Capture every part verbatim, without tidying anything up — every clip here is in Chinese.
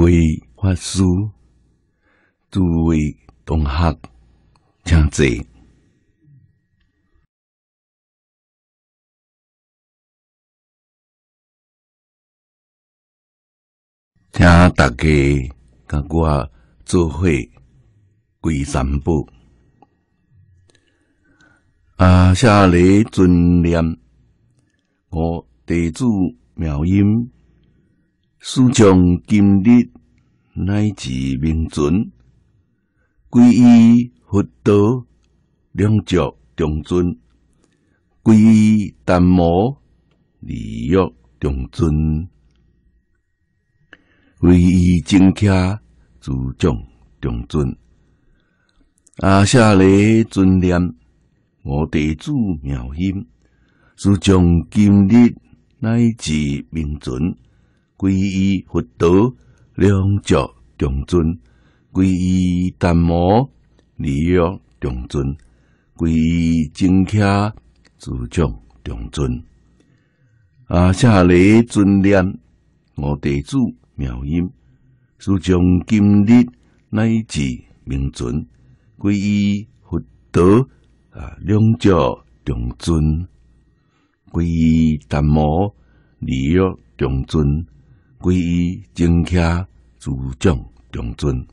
位法师、诸位同学，请坐。请大家甲我做伙跪三宝。啊，下礼尊念我弟子妙音，师将今日乃至明存，皈依佛道，两足中尊，皈依达摩，利欲中尊，皈依正伽，自重中尊。啊，下礼尊念我弟子妙音，师将今日乃至明存，皈依佛道，两足中尊，皈依达摩，利欲中尊，皈依正伽，自重中尊。啊，下礼尊念我弟子妙音，师将今日乃至明存，皈依佛道，啊，两足中尊，皈依达摩，利欲中尊，皈依正伽，自重中尊。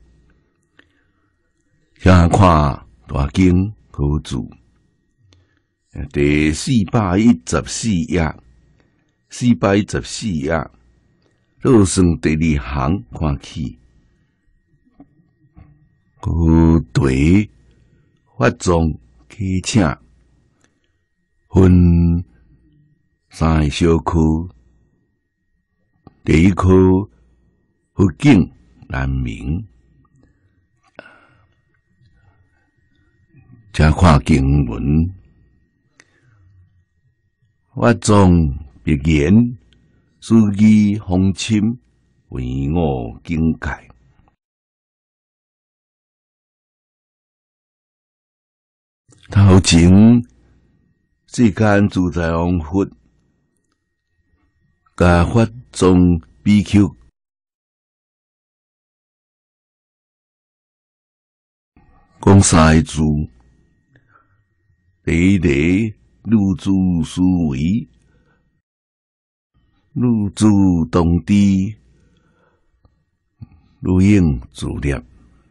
请看大经好字，第四百一十四页，四百一十四页，倒算第二行看起，古对法宗启请，分三个小区，第一区佛境难明，请看经文，法宗别言，书记风侵，为我境界。头前世间自在王佛，甲法宗比丘讲三个字，第一个入诸思维，入诸动地，如应自念。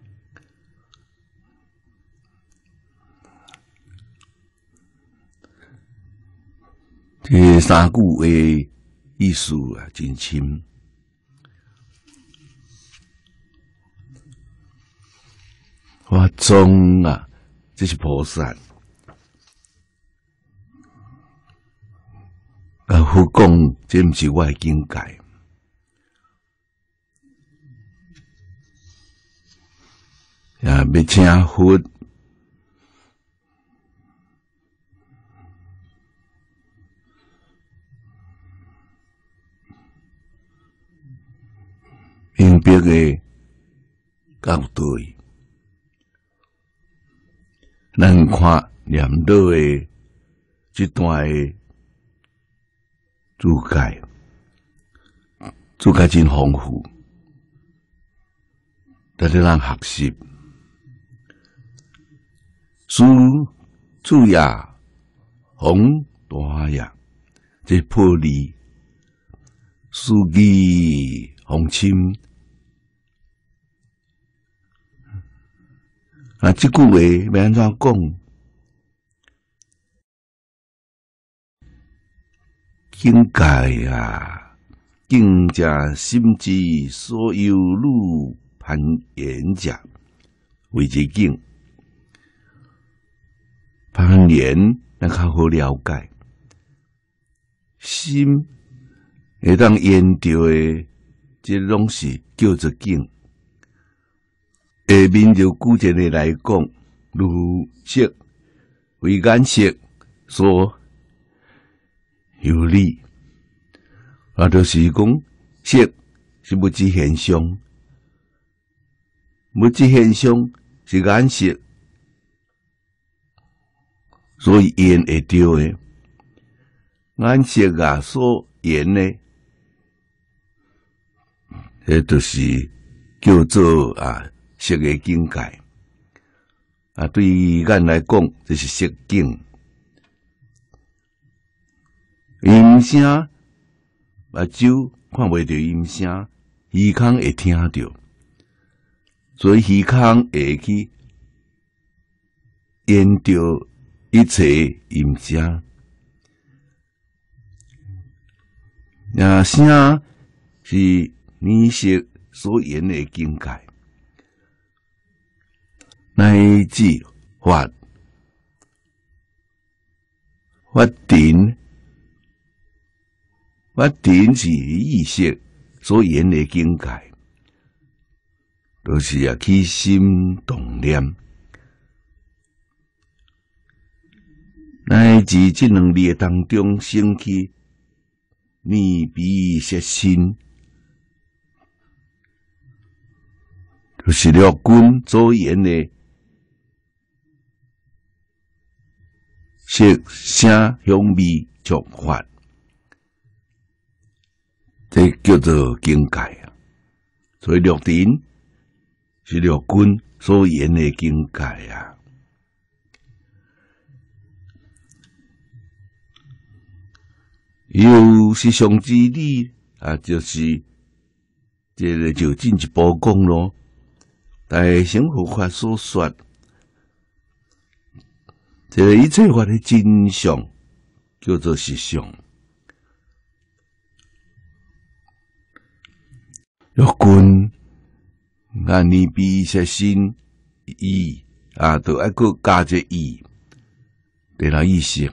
这三句话意思啊，真深。法宗啊，这是菩萨。啊，佛讲这毋是我的境界。啊，要请佛明白的教对，咱看念叨的这段的注解，注解真丰富，得让人学习。书主也宏大也，这破例书记风侵。啊，这句话要安怎讲？境界啊，境者心之所有路攀岩者，为之境。攀岩咱较好了解，心会当沿着的，这拢是叫做境。下面就古一个来讲，如色为眼色所有理，啊，就是讲色是物质现象，物质现象是眼色，所以缘会着的。眼色啊所缘呢，迄就是叫做啊色的境界。啊，对于咱来讲，这是色境。音声，目睭看袂到音声，耳孔会听到，所以耳孔会去演着一切音声。啊，声是耳识所言的境界，乃至法法定。法定是意识所言的境界，都、就是啊起心动念，乃至这两力当中升起念彼色心，就是六根所言的色、声、香、味、触、法。这叫做境界啊，所以六尘是六根所言的境界啊。有实相之理啊，就是这个就进一步讲咯。大乘佛法所说，这个一切法的真相叫做实相。六根眼耳鼻舌身意啊，都爱个加一意，对啦意识。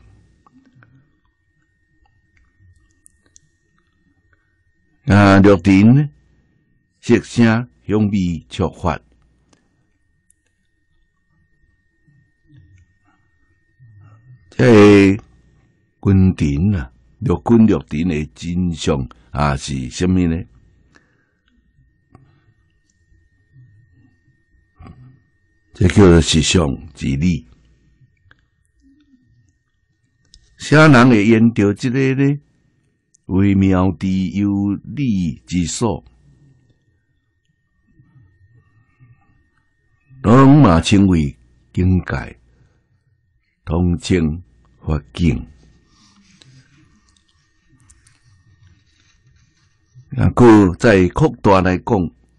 啊，六尘色声香味触法，这根尘啊，六根六尘的真相啊是什么呢？这叫做实相之理。啥人会研究这个呢？微妙之有理之所，拢嘛称为境界，通称法境。啊，故在扩大来讲。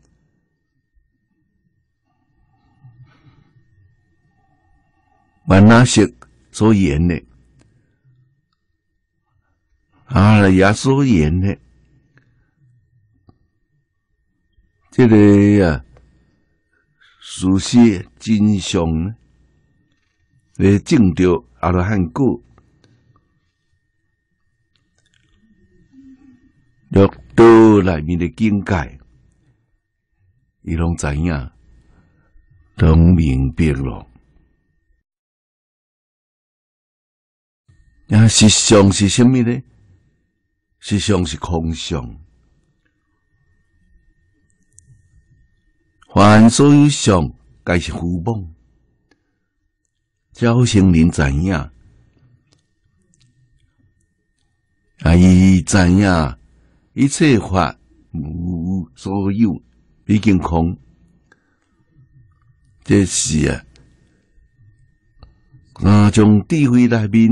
曼那识所言的，阿赖耶所言的，这个啊，事实真相呢，来证着阿罗汉果，六道内面的境界，伊拢知影，拢明白咯。啊，实相是什么呢？实相是空相，凡所有相，皆是虚妄。小圣人知影，啊，伊知影一切法无所有，已经空。这是啊，啊，从智慧内面。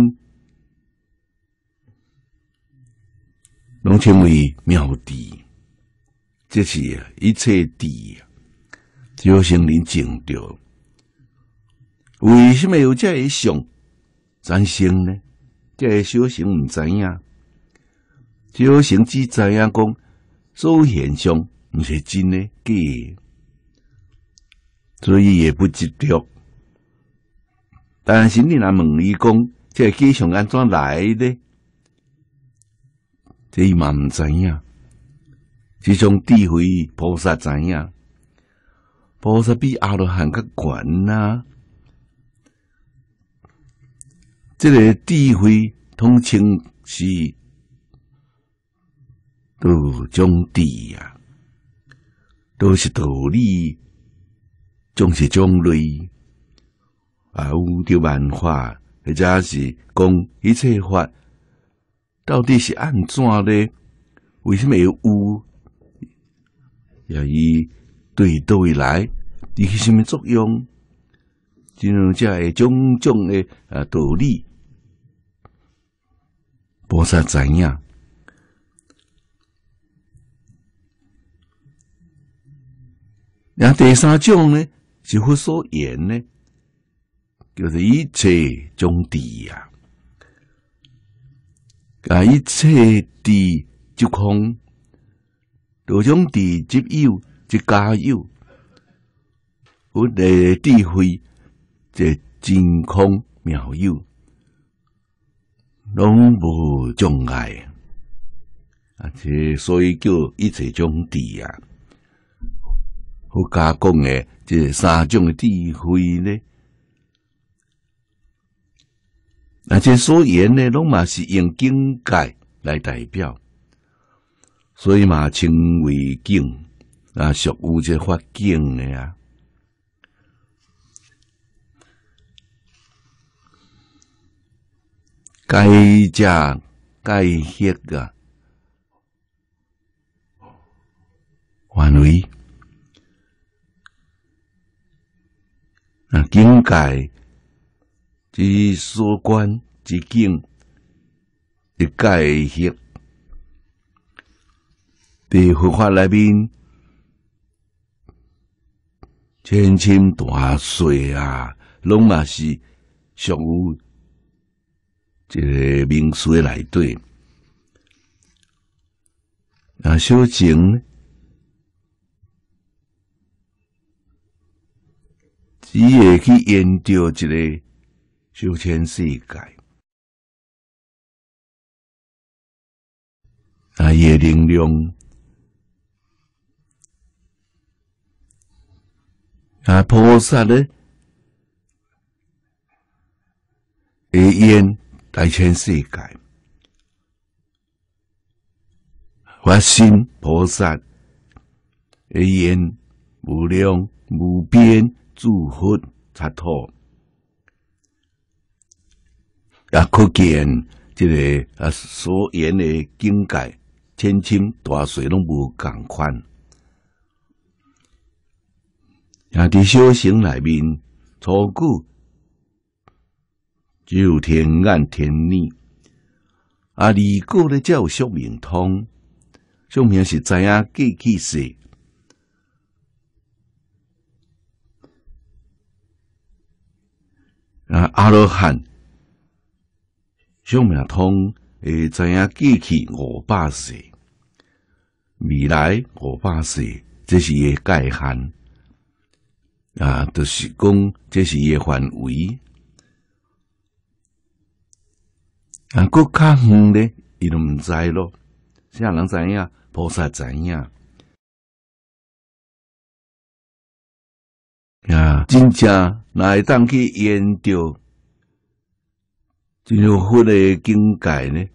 拢称为妙智，这是一切智，小圣人证着。为什么有这个相产生呢？这个小乘唔知影，小乘只知影讲所有现象唔是真的假的，所以也不执着。但是你若问伊讲，这个假象安怎来的？这伊嘛毋知影，只种智慧菩萨知影，菩萨比阿罗汉较悬啊。这个智慧统称是道种智啊，都是道理，种是种类啊，有着万法，或者是讲一切法。到底是按怎呢？为什么有？也伊对倒位来，伊起什么作用？即种才会种种的啊道理，菩萨知影。然后第三种呢，是佛所言呢，叫做一切种地啊，啊一切地即空，多种地即有即加有，佛的智慧即真空妙有，拢无障碍啊！这所以叫一切种地啊。佛家讲的这三种的智慧呢，啊，这所言呢，拢嘛是用境界来代表，所以嘛称为境啊，属有这法境的啊。该食该歇啊，范围。啊，境界之所观之境，一界歇。伫佛法内面，千千大细啊，拢嘛是属有一个名词内底。啊，小情只会去研究一个小千世界，啊，伊的能量，啊，菩萨呢，会演大千世界，发心菩萨会演无量无边。诸佛刹土，也可见这个啊所言的境界，千千大小拢无共款。啊，伫小乘内面，初句只有天眼天耳，啊，二句咧才有宿命通，宿命是知影过去世。啊，阿罗汉宿命通会知影过去五百世，未来五百世，这是伊个界限啊，就是讲这是伊个范围啊。搁较远咧，伊都毋知咯。啥人知影？菩萨知影啊，真正。若会当去研究这种佛的境界呢？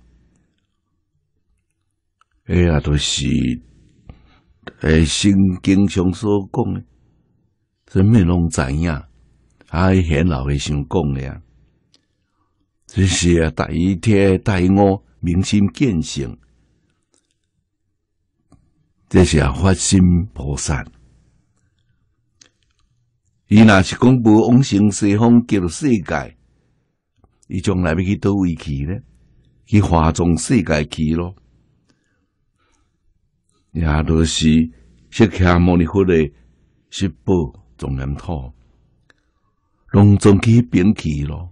哎呀，就是诶，圣经上所讲的，什么拢知影，啊，显老和尚讲的啊，这是啊，第天第五明心见性，这是啊，发心菩萨。伊若是讲无往生西方极乐世界，伊将来要去倒位去呢？去华藏世界去咯，也著是释迦牟尼佛的十宝庄严土，拢总去迄边去咯。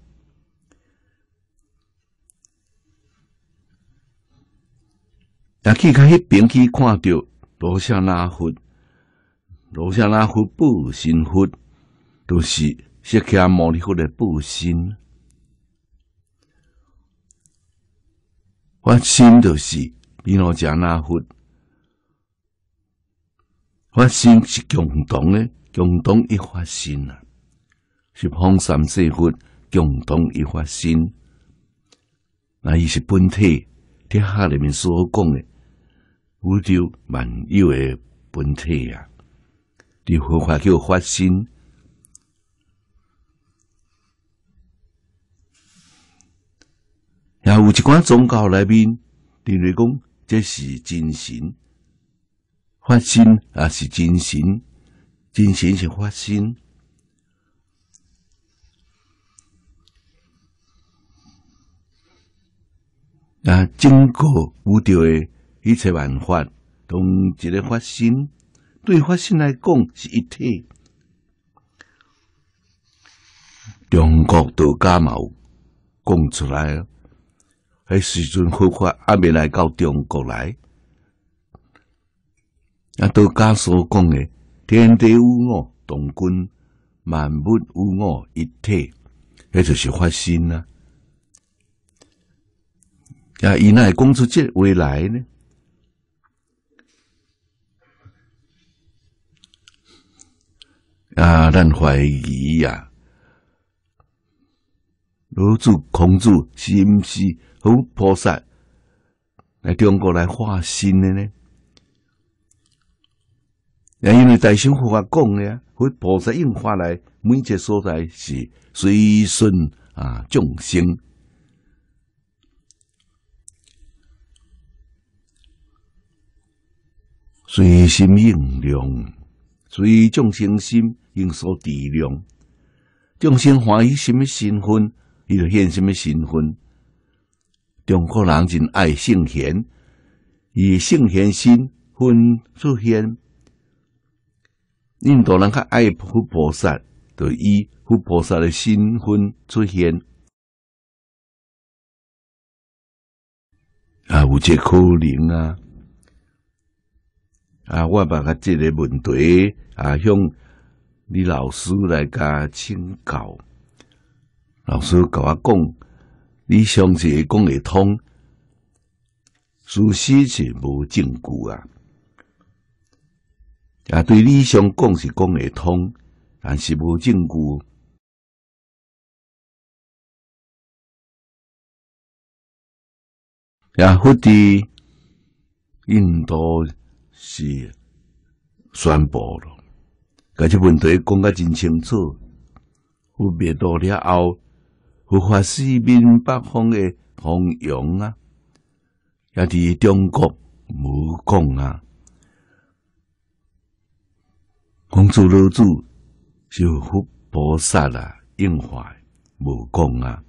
也去到迄边去看到罗刹那佛，罗刹那佛报身佛。都是释迦牟尼佛的报身，发心就是弥勒迦那佛，发心是共同的，共同一发心啊，是方三世佛共同一发心。那伊是本体，天下里面所讲的宇宙万有的本体啊，伫佛法叫发心。也有一寡宗教内面，认为讲这是真神，发心也是真神， 真神是发心。啊，经过有着的一切万法，同一个发心，对发心来讲是一体。中国道家嘛有讲出来了，迄时阵佛法还未来到中国来，啊，道家所讲的天地有我，动君万物有我一体，迄就是发心啊。啊，伊哪会讲出这话来呢？啊，咱怀疑啊，老子、孔子是毋是好菩萨来中国来化身的呢？啊，因为大乘佛法讲的啊，佛菩萨应化来每一个所在是随顺啊众生。随心应量，随众生心应所治量。众生欢喜什么身份，伊就现什么身份。中国人真爱圣贤，以圣贤身份出现。印度人较爱佛菩萨，就以佛菩萨的身份出现。啊，有这可能啊！啊，我把甲这个问题啊，向李老师来甲请教。老师甲我讲，你相是会讲会通，事实是无证据啊。啊，对理想讲是讲会通，但是无证据。啊，佛伫印度是宣布了，甲这问题讲甲真清楚。佛灭度了后，佛法四面八方的弘扬啊，也伫中国无讲啊。孔子、老子是佛菩萨啊，应化无讲啊。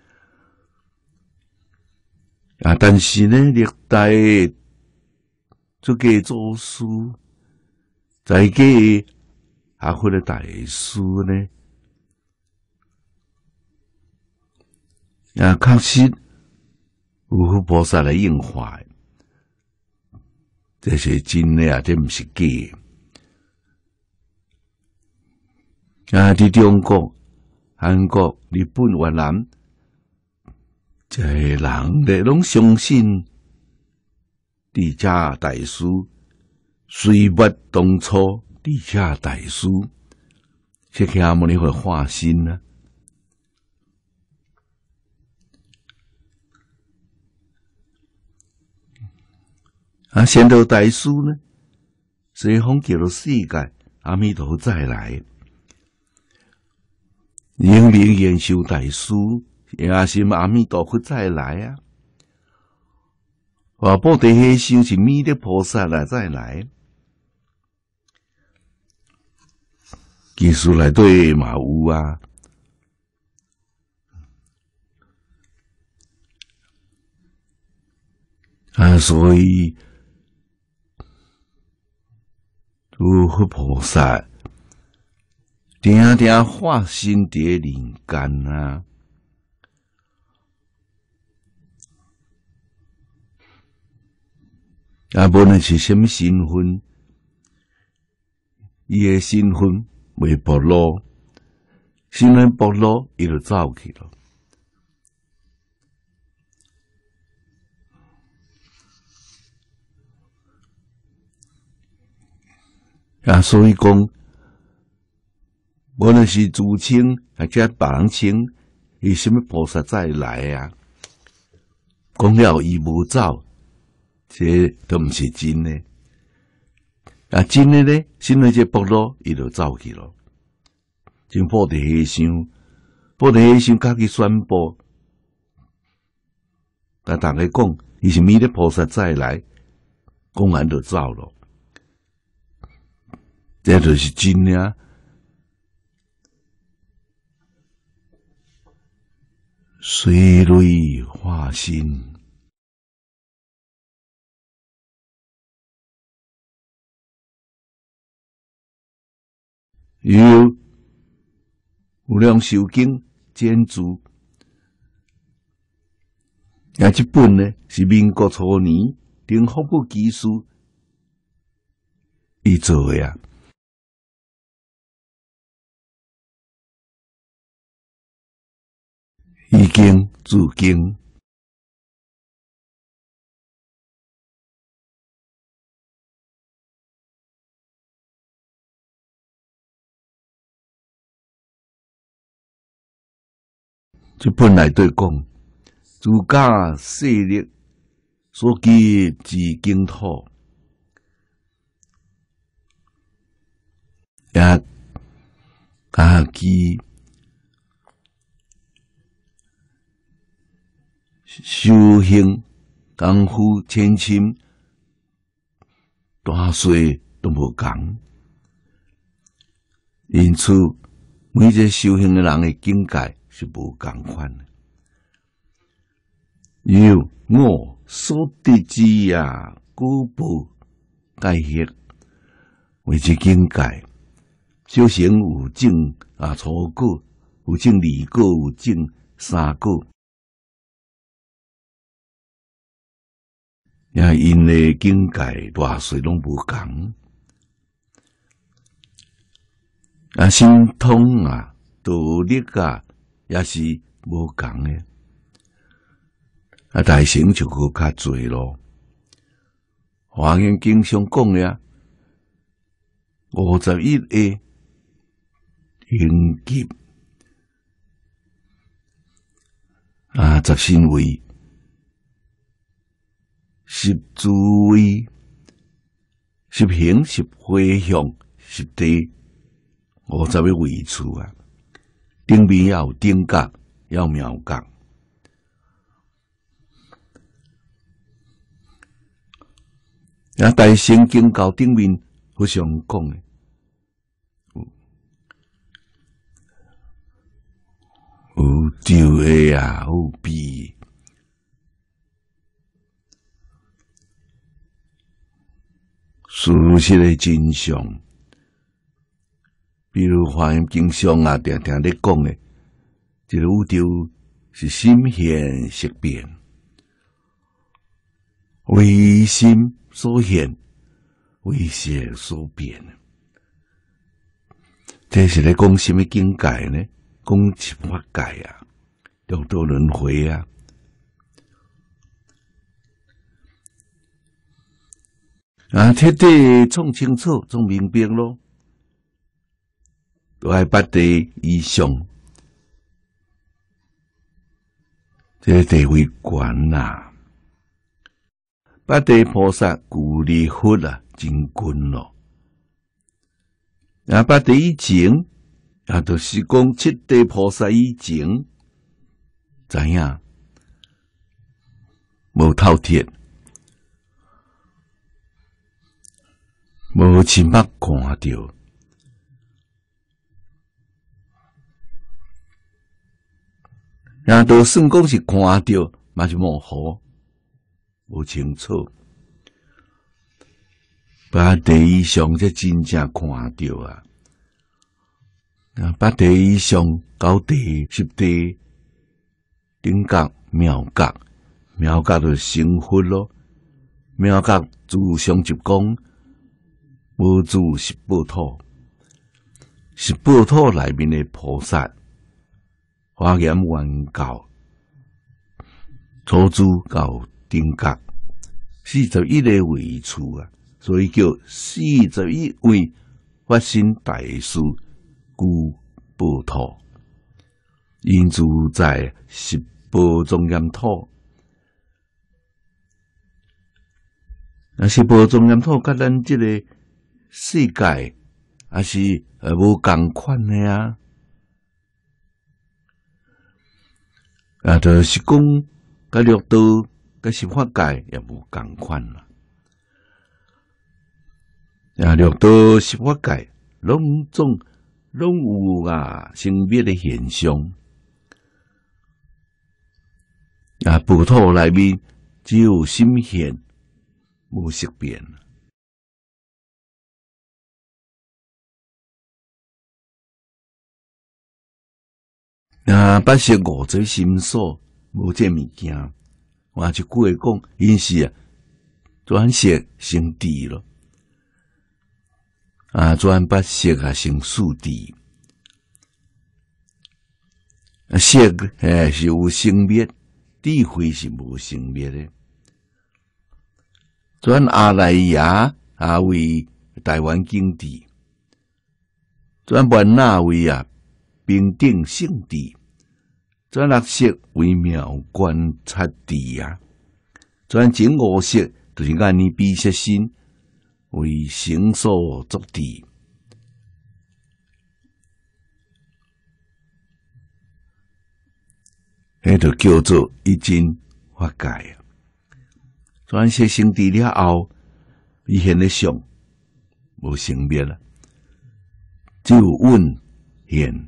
啊，但是呢，历代出家祖师，在家学佛的大师呢，啊，确实有佛菩萨来应化，这是真的啊，这毋是假的。啊，伫中国、韩国、日本、越南，这些人咧拢相信智者大师随末当初智者大师释迦牟尼佛化身啊！啊，仙道大师呢，西方极乐世界阿弥陀再来。永明延寿大师也是阿弥陀佛再来啊！啊，布袋和尚是弥勒菩萨来再来，其实内底嘛有啊。啊，所以有佛菩萨定定化身伫人间啊！啊，无论是什么身份，伊诶身份未暴露，身份暴露，伊就走去了。啊，所以讲，无论是自称或者别人称，伊什么菩萨再来啊？讲了伊无走。这都毋是真的，啊，真的呢，身为这部落，伊就走去了。真布袋和尚，布袋和尚家己宣布，甲大家讲，伊是弥勒菩萨再来，讲完就走了。 这就是真呀。水类化身，有有量修经简注，也这本呢是民国初年丁福部技术伊做的呀。已经注经，这本来对讲，自家势力所记之经土，也家己修行功夫千深，大小都无共，因此每一个修行的人的境界是无共款的。有我所得之呀，古不改业，为之境界。修行有证啊，初果有证二果，有证三果。也因的境界大小拢无共，啊，心通啊、道力啊，也是无共的。啊，大乘就搁较侪咯。华严经上讲呀，五十一个应劫啊，十善位。十智慧、十行、十回向、十地，五十个位处啊。顶面要有顶角，要妙角。啊，大乘经教顶面好常讲的，有咒的啊，有悲。事实的真相，比如《华严经》上啊，常常咧讲的，这个宇宙是心现识变，为心所现，为色所变。这是咧讲什么境界呢？讲七法界啊，六道轮回啊。啊，彻底创清楚、创明白咯，都爱八地以上，这个地位悬呐。八地菩萨故离佛啊，真近咯。啊，八地以前，啊，就是讲七地菩萨以前，知影无透彻。无亲目看到，然都算讲是看到，嘛是模糊，无清楚。八地以上才真正看到啊！啊，八地以上九地、十地、顶角、妙角，妙角就成佛咯。妙角自上集讲。无住十八土，十八土内面的菩萨，华严原教，初住到顶角，四十一个位处啊，所以叫四十一位发心大师古八土，因住在十八庄严土。那十八庄严土甲咱这个世界也是呃无共款的啊，啊，就是讲甲六道、甲十法界也无共款啦。 啊，六道十法界，拢总拢有啊生灭的现象。啊，佛土内面只有心现，无色变。啊，八识五则心所，无这物件。我一句话讲，因是啊，转色成智咯。啊，转八识啊成四智。啊，色诶是有生灭，智慧是无生灭的。转阿赖耶啊为台湾经智，转万那为啊平等圣智。转六识为妙观察智啊，转前五识就是眼耳鼻舌身为成所作智，迄就叫做一真法界啊。转色成智了后，伊现的相无生灭啦，只有蕴现。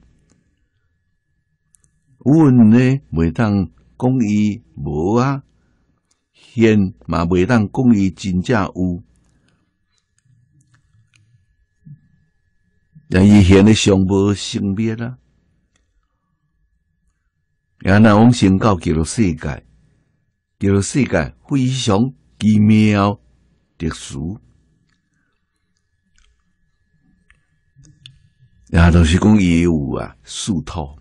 阮呢，袂当讲伊无啊，现嘛袂当讲伊真正有。但伊现的相无生灭啦。然后往生到极乐世界，极乐世界非常奇妙特殊。然后就是讲伊有啊四土。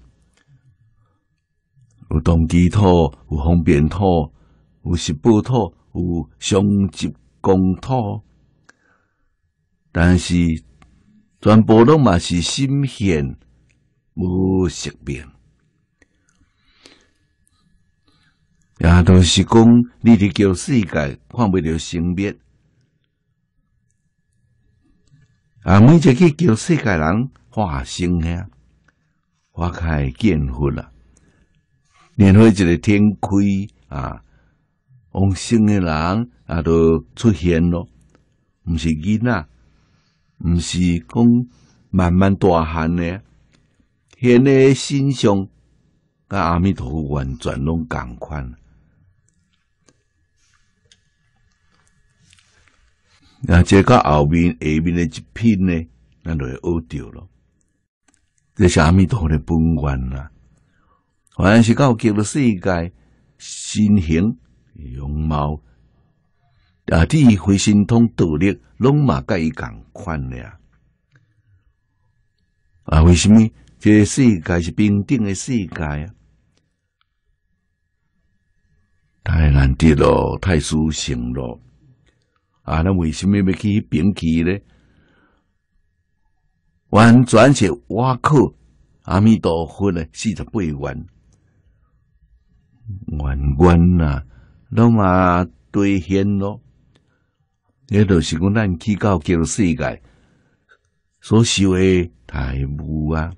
有动机土，有方便土，有十宝土，有双极光土，但是全部拢嘛是心现无色变，也就是讲，你伫叫世界看不到生灭，啊，每一个叫世界人化生呀，花开见佛啦。然后一个天开啊，往生的人啊都出现咯，毋是囡仔，毋是讲慢慢大汉的，现的身上甲阿弥陀佛完全拢共款。啊，这个后面下面的一品呢，咱就会学着咯。这是阿弥陀佛的本愿啦。凡是到极乐世界，身形容貌啊，智慧神通道力，拢嘛甲伊共款俩。啊，为什么这个世界是平等的世界啊？太难得咯，太殊胜咯！啊，那为什么要去平去呢？完全是挖靠阿弥陀佛的四十八愿。愿愿呐，拢嘛兑现咯。迄就是讲，咱去到极乐世界所修的大无啊，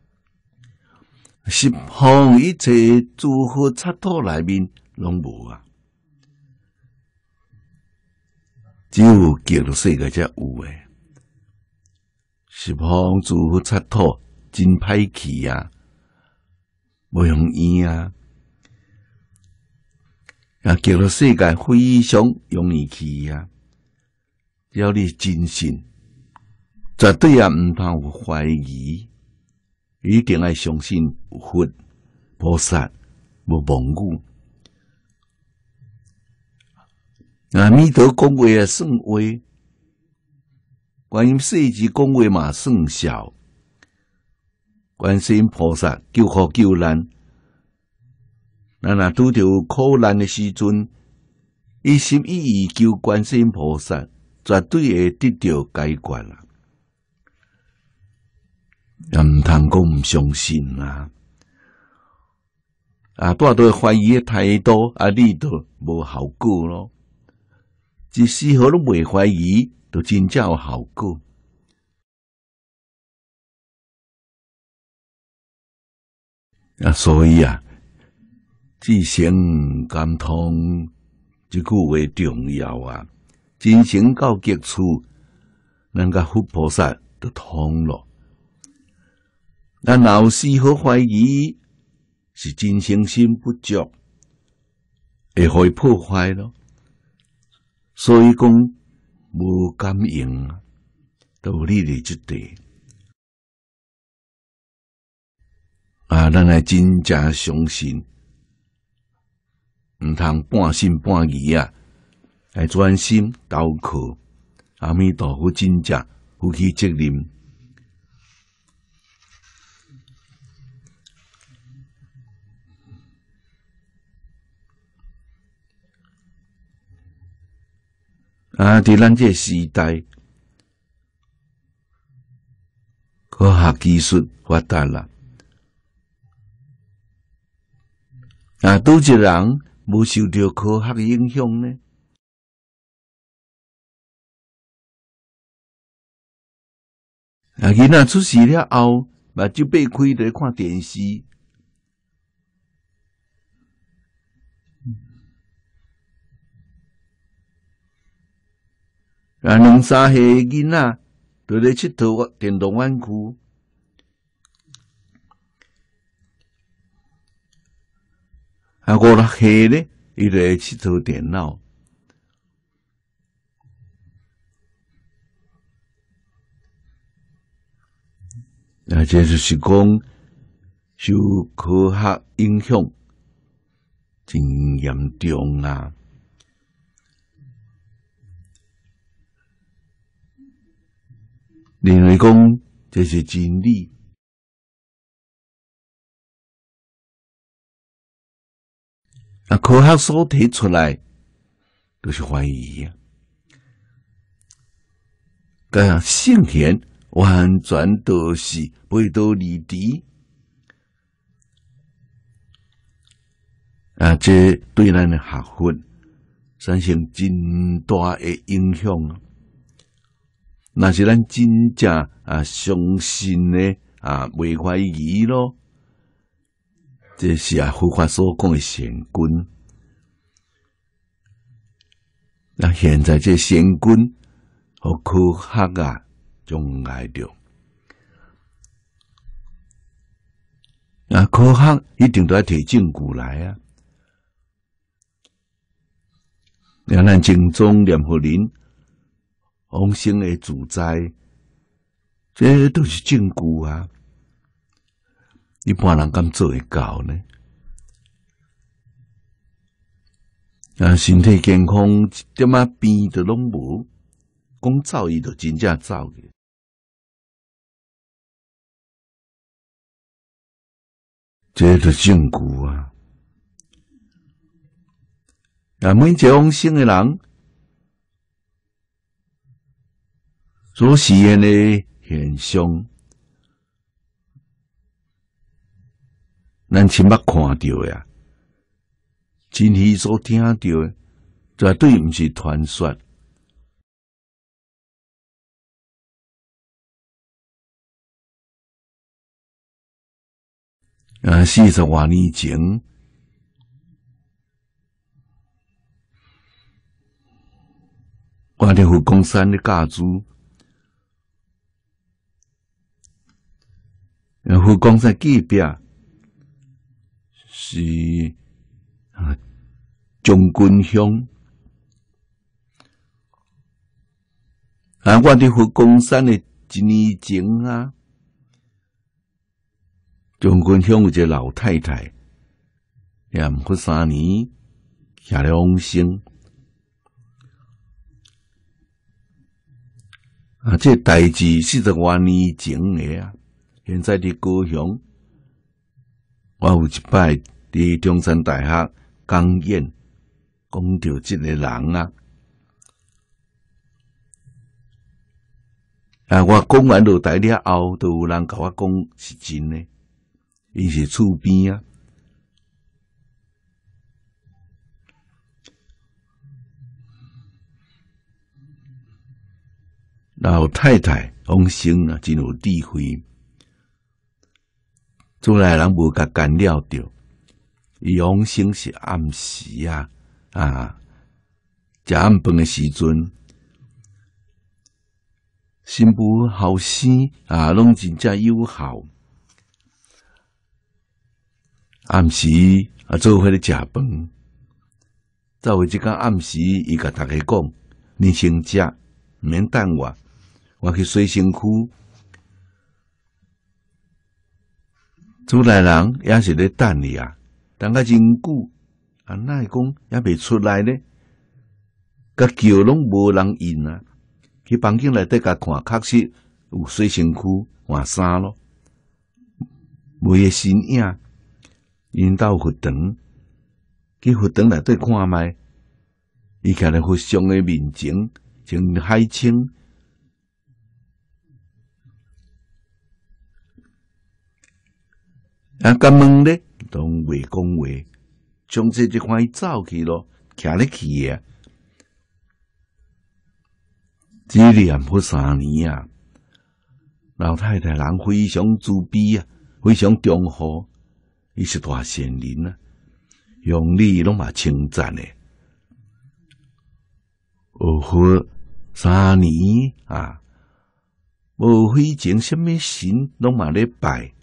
十方一切诸佛刹土内面拢无啊，只有极乐世界才有诶。十方诸佛刹土真歹去啊，无容易啊。啊，极乐世界非常容易去啊！只要你真信，绝对也毋通有怀疑，一定要相信有佛、菩萨、无妄语。阿弥陀讲话啊，算话；观音世子讲话嘛，算笑。观世音菩萨救苦救难。咱若拄着苦难的时阵，一心一意求观世音菩萨，绝对会得到解决啦。也毋通讲毋相信啦。啊，带着怀疑的态度，啊，你就无效果咯。一丝毫拢袂怀疑，就真正有效果。啊，所以啊。至诚感通，即句话重要啊！真诚到极处， 咱甲佛菩萨就通咯。咱若有丝毫怀疑，是真诚心不足，会互伊破坏咯。所以讲无感应啊，道理伫即地啊，咱来真正相信，毋通半信半疑啊，来专心祷告。阿弥陀佛，真正负起责任。啊！伫咱这时代，科学技术发达啦，啊，拄一人无受到科学影响呢？啊，囡仔出世了后，目睭闭开在看电视，啊，两三岁囡仔都咧佚佗电动玩具，啊，五六岁咧，伊就会佚佗电脑。啊，这就是讲受科学影响真严重啊！认为讲这是真理，啊，科学所提出来都是怀疑啊，个圣贤完全都是背道而驰啊！这对咱的学佛产生真大的影响啊！那是咱真正啊相信的啊，袂怀疑咯。这是啊佛法所讲的贤君。那现在这贤君和科学啊障碍着，啊科学一定都要提证据来啊。让咱正宗念佛人。往生的自在，这都是证据啊！一般人敢做会到呢？啊，身体健康一点仔病都拢无，讲走伊就真正走去。这都证据啊！啊，每一个往生的人。所实现的现象，咱亲目看到呀，真实所听到的，绝对毋是传说。啊，四十多年前，我伫佛光山咧教书。佛光山隔壁是啊将军乡，啊，我伫佛光山的一年前啊，将军乡有一个老太太，也毋过三年下了往生，啊，这代志四十多年前的啊。现在伫高雄，我有一摆伫中山大学讲演，讲到即个人啊，啊，我讲完落台了后，都有人甲我讲是真诶，伊是厝边啊。老太太往生啊，真有智慧。厝内人无甲干扰着，伊往生是暗时啊，啊，食暗饭诶时阵， 新妇后生啊，拢真正友好。暗时啊，做伙咧食饭。走回即间暗时，伊甲大家讲：你先食，毋免等我，我去洗身躯。厝内人也是咧等你啊，等甲真久，啊，哪会讲也未出来呢？甲叫拢无人应啊！去房间内底甲看，确实有洗身躯、换衫咯，无个身影。因兜佛堂，去佛堂内底看卖，伊徛咧佛像诶面前，穿海青。啊，甲问咧，拢袂讲话，从这就看伊走去咯，徛咧去啊。只念佛三年啊，老太太人非常慈悲啊，非常忠厚，伊是大善人啊，用你拢嘛称赞诶。学佛三年啊，无非前什么神拢嘛咧拜。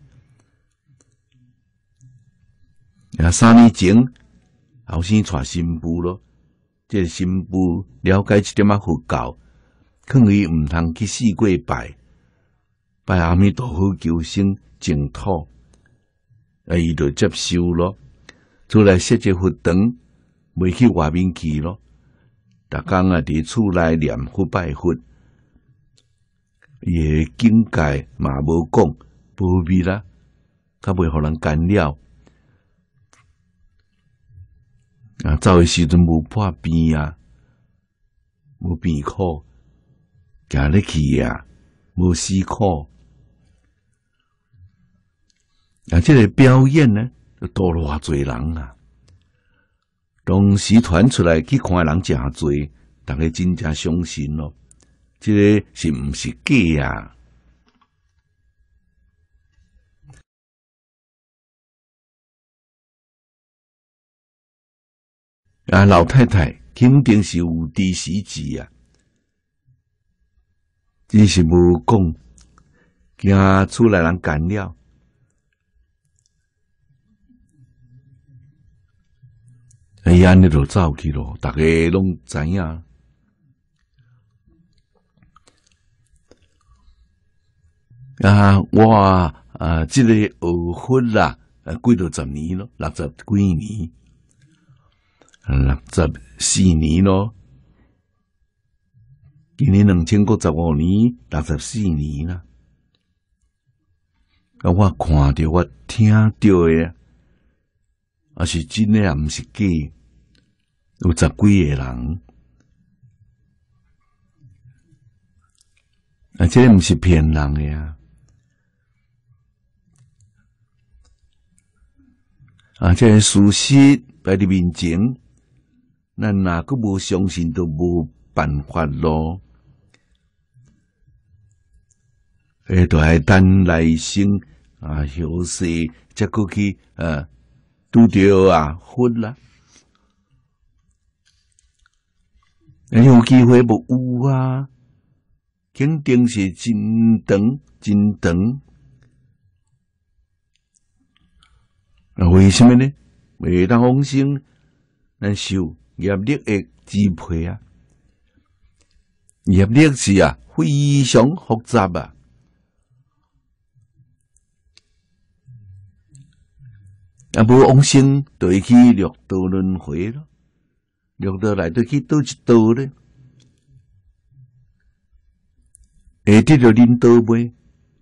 啊，三年前后生带新妇咯，这个新妇了解一点仔佛教，劝伊毋通去四界拜，拜阿弥陀佛求生净土，啊，伊就接受咯。出来设一佛堂，袂去外面去咯。逐工啊，伫厝内念佛拜佛，伊诶境界嘛无讲无密啦，较袂互人干扰。啊，走诶时阵无破病啊，无病苦，行咧去啊，无死苦。啊，这个表演呢，就多偌侪人啊！当时传出来去看诶人诚侪，大家真正相信咯。这个是毋是假啊？啊，老太太肯定是有知识字啊，只是无讲，惊厝内人干扰。伊安尼就走去咯，大家拢知影。啊，我啊，即、这个学佛啦，啊，几多十年咯，六十几年。六十四年咯，今年两千个十五年，六十四年啦。啊，我看到我听到诶，啊是真诶，也毋是假，有十几个人，啊，这个毋是骗人诶啊。啊，这个事实摆伫面前。咱若阁无相信，都无办法咯。诶，都系等来生啊，后世才阁去啊，拄着啊佛啦。诶，有机会无有啊？肯定是真长真长。啊，为什么呢？袂当往生，咱受业力的支配啊，业力是啊非常复杂啊。啊，无往生就会去六道轮回咯，六道内底去倒一道咧，会得着领导袂？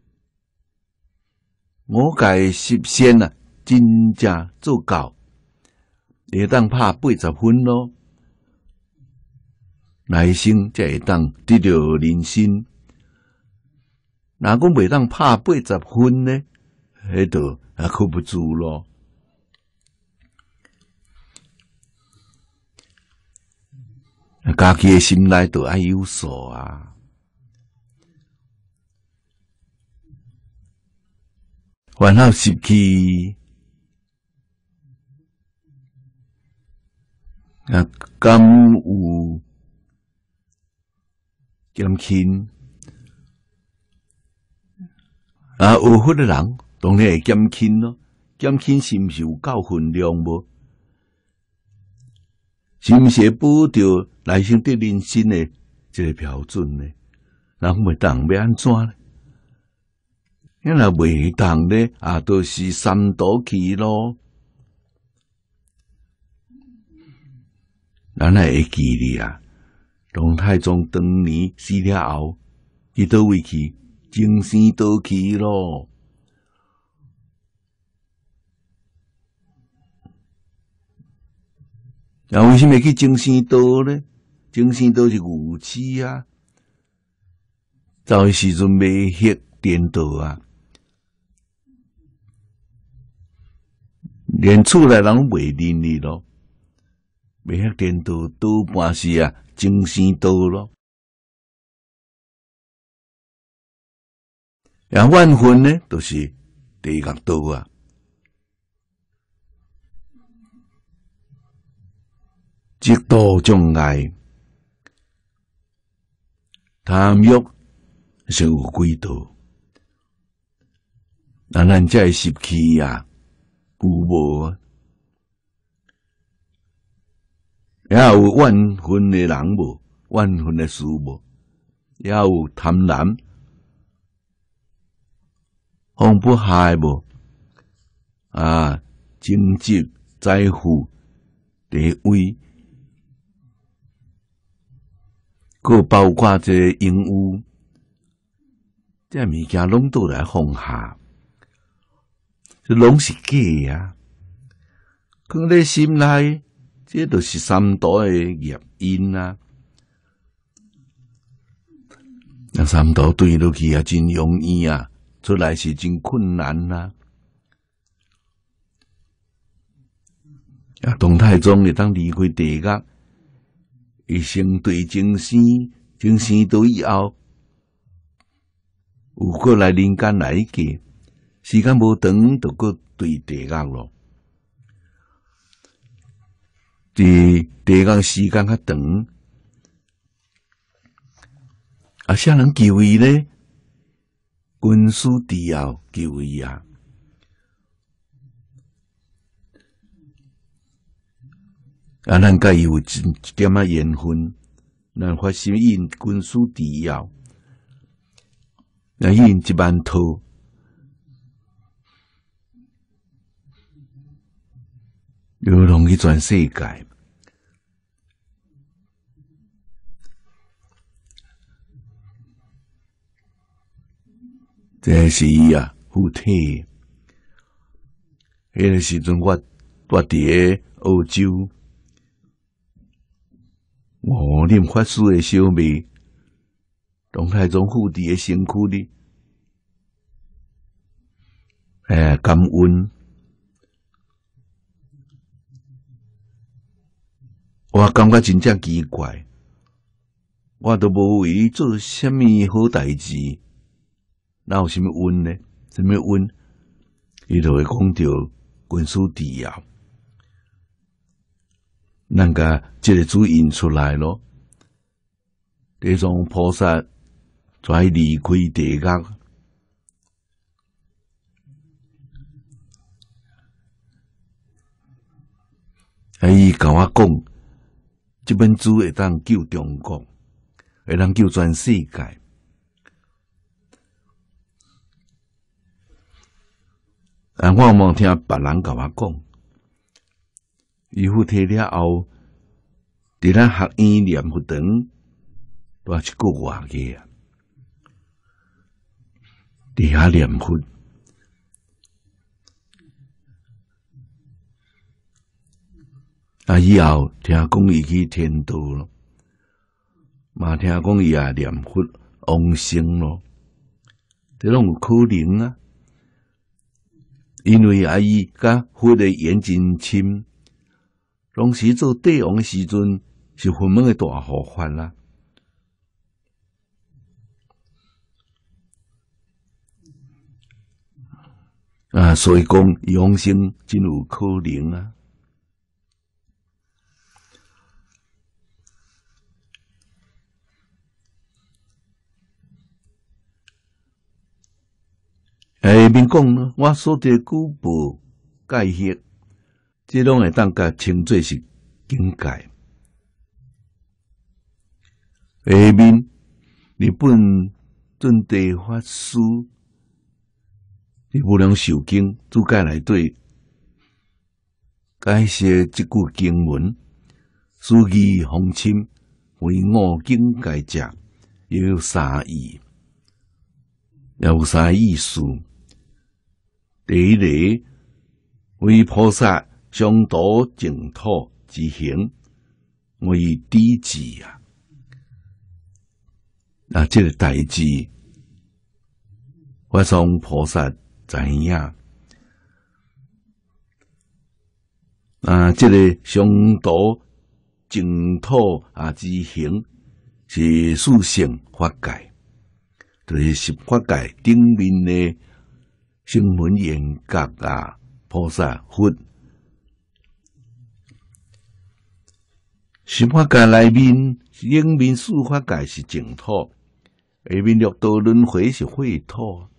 我家实现啊，真正做到。会当拍八十分咯，来生才会当得到人生。若讲袂当拍八十分呢，迄度也靠不住咯。家己诶心内都爱有数啊。烦恼失去。啊，敢有减轻？ 啊，学佛的人当然会减轻咯，减轻是毋是有够分量无？是毋是保着来生对人生的这个标准呢？人袂当要安怎呢？因若袂当咧，啊，都、就是三途去咯。咱也会记哩啊，唐太宗当年死了后，去倒位去？净生道去咯。啊，为什么去净生道呢？净生道是牛市啊，走的时阵未迄颠倒啊，连厝内人拢袂认你咯，未迄颠倒，多半是啊净生道咯。啊，万分呢，都、就是地狱道啊。极度障碍，贪欲是有几道，那咱才会失去啊，有无啊？也有万分的人无，万分的事无，也有贪婪、放不下无啊，经济、财富、地位。佮包括这个鹦鹉，这物件拢倒来放下，这拢是假啊！放在心内，这都是三毒的业因啊！那三毒对落去啊，真容易啊，出来是真困难啊！啊，唐太宗会当离开地狱。伊先对净生，净生到以后，有过来人间来过，时间无长，就过对地狱咯。伫地狱时间较长，啊，啥人救伊呢？军师弟后救伊啊！啊，咱甲伊有一一点仔缘分，咱发心印军师弟后，那印一万套，流浪去全世界。这是伊啊，附体。迄个时阵，我我伫个澳洲。我念法师的小妹，唐太宗府邸的身躯里，诶，感恩。我感觉真正奇怪，我都无为伊做啥物好代志，哪有啥物恩呢？啥物恩？伊就会讲到军师弟后。咱甲这个主印出来咯，地藏菩萨才离开地狱。啊，伊甲我讲，这本书会当救中国，会当救全世界。啊，我冇听别人甲我讲。伊附体了后，伫咱学院念佛堂，多一个月个啊，伫遐念佛。啊，以后听讲伊去天道咯，嘛听讲伊也念佛往生咯，这拢有可能啊。因为啊，伊甲佛的缘真深。当时做帝王的时阵，是佛门的大护法啦。啊，所以讲往生真有可能啊。 下面讲呢，我所得古部戒约，这拢会当甲称作是境界。下面日本准地法师伫无量寿经注解内底解释即句经文：书义方侵，为我境界者，也有三义，也有三意思。第一个为菩萨上度净土之行，为底志啊！啊，这个代志，我从菩萨知影。啊，这个上度净土啊之行，是四圣法界，就是十法界顶面的声闻缘觉啊，菩萨佛。十法界内面，顶面四法界是净土，下面六道轮回是秽土。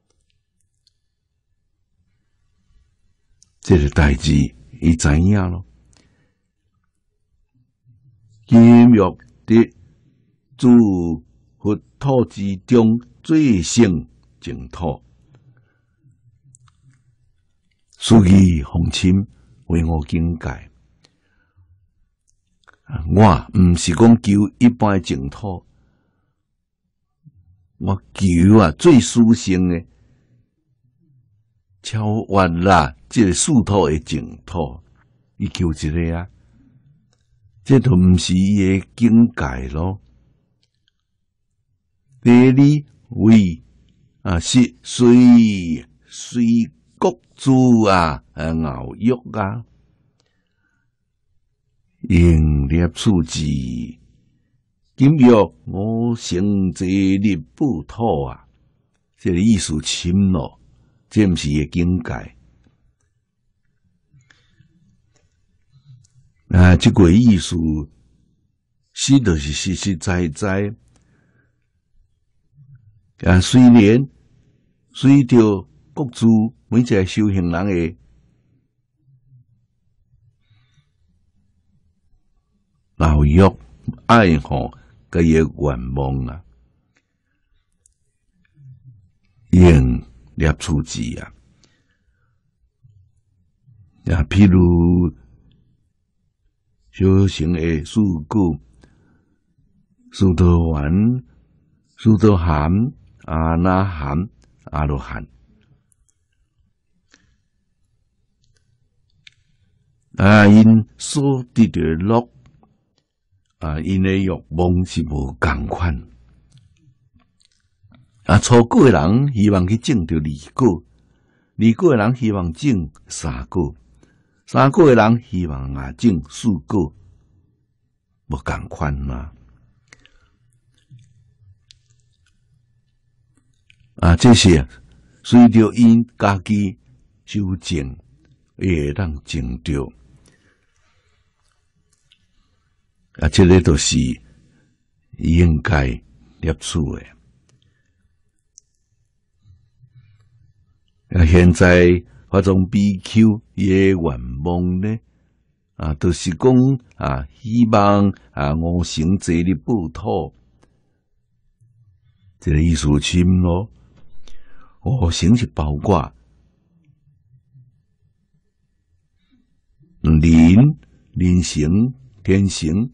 这个代志，伊知影咯。今欲伫诸佛土之中最胜净土，书义方侵，为我境界。我毋是讲求一般净土，我求啊最殊胜的，超越啦这个四土的净土，伊求一个啊，这都毋是伊的境界咯。第二位啊是随随国主啊啊熬玉啊。应列处之，今欲我成这立不土啊！这个意思深咯，这毋是个境界。啊，这个意思是就是实实在在。啊，虽然随着国主每一个修行人的老欲爱好个嘢愿望啊，应列处之啊，啊，譬如修行的四句，苏陀丸、苏陀含、阿那含、阿罗汉，啊，因所得的乐。啊，因的欲望是无共款。啊，初果的人希望去证到二果，二果的人希望证三果，三果的人希望啊证四果，无共款嘛。啊，这些随着因家己修证，会当证着。啊，这个都是应该列出的。啊，现在发种 B Q 伊的愿望呢，啊，都、就是讲啊，希望啊，我成这里不土，这个意思深咯。我成是包括人、人成、天成。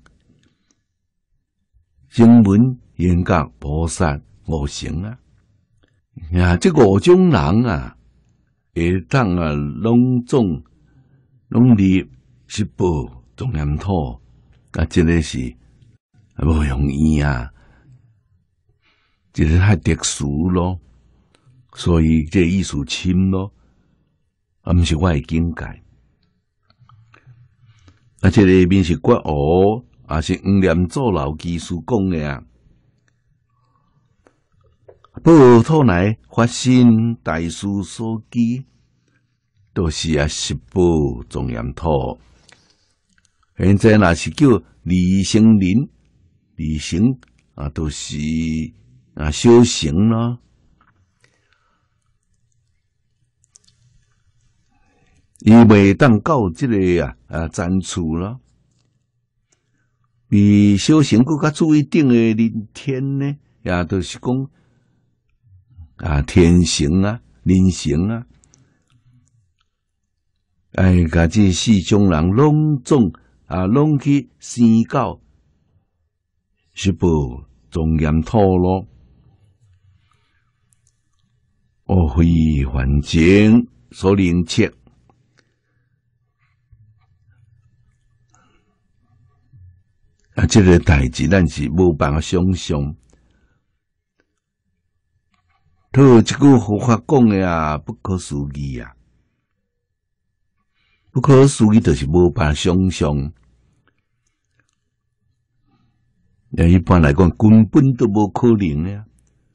声闻缘觉菩萨五乘啊，啊，这五种人啊，会当啊，拢总拢入十部庄严土，啊，这个是无容易啊，这个太特殊咯，所以这个意思深咯，啊，毋是我的境界，啊，这个面是国学。也是黄念祖老技师讲的啊，报土内发心大师所记，都是啊十部庄严土。现在若是叫离成林、离成啊，都是啊修行咯。 伊袂当到即个啊啊zan处咯。比小乘更较注意顶诶人天呢，也就是讲啊天乘啊、人乘啊，哎，甲这四种人拢总啊拢去生到是部庄严土咯。我非环境所凝切。啊，这个代志咱是无办法想象。套即句佛法讲的啊，不可思议啊，不可思议就是无办法想象。那一般来讲，根本都无可能呀。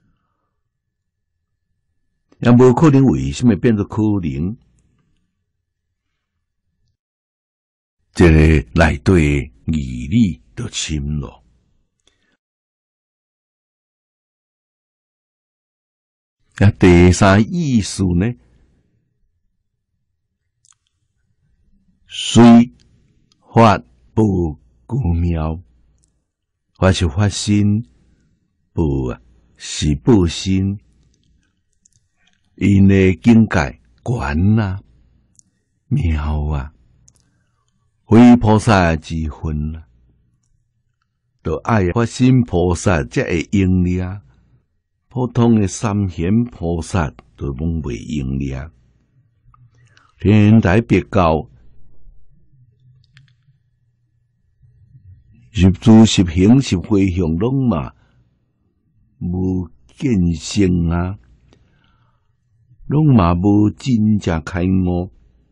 也无可能，为什么变作可能？这个内底义理就深咯。啊，第三意思呢，虽法不孤妙，法是法身，不啊是不身。因的境界悬啊、妙啊，非菩萨之分啊，就爱发心菩萨才会用了。普通的三贤菩萨都拢袂用了。天台别教入住十行十回向拢嘛无见性啊。拢嘛无真正开悟，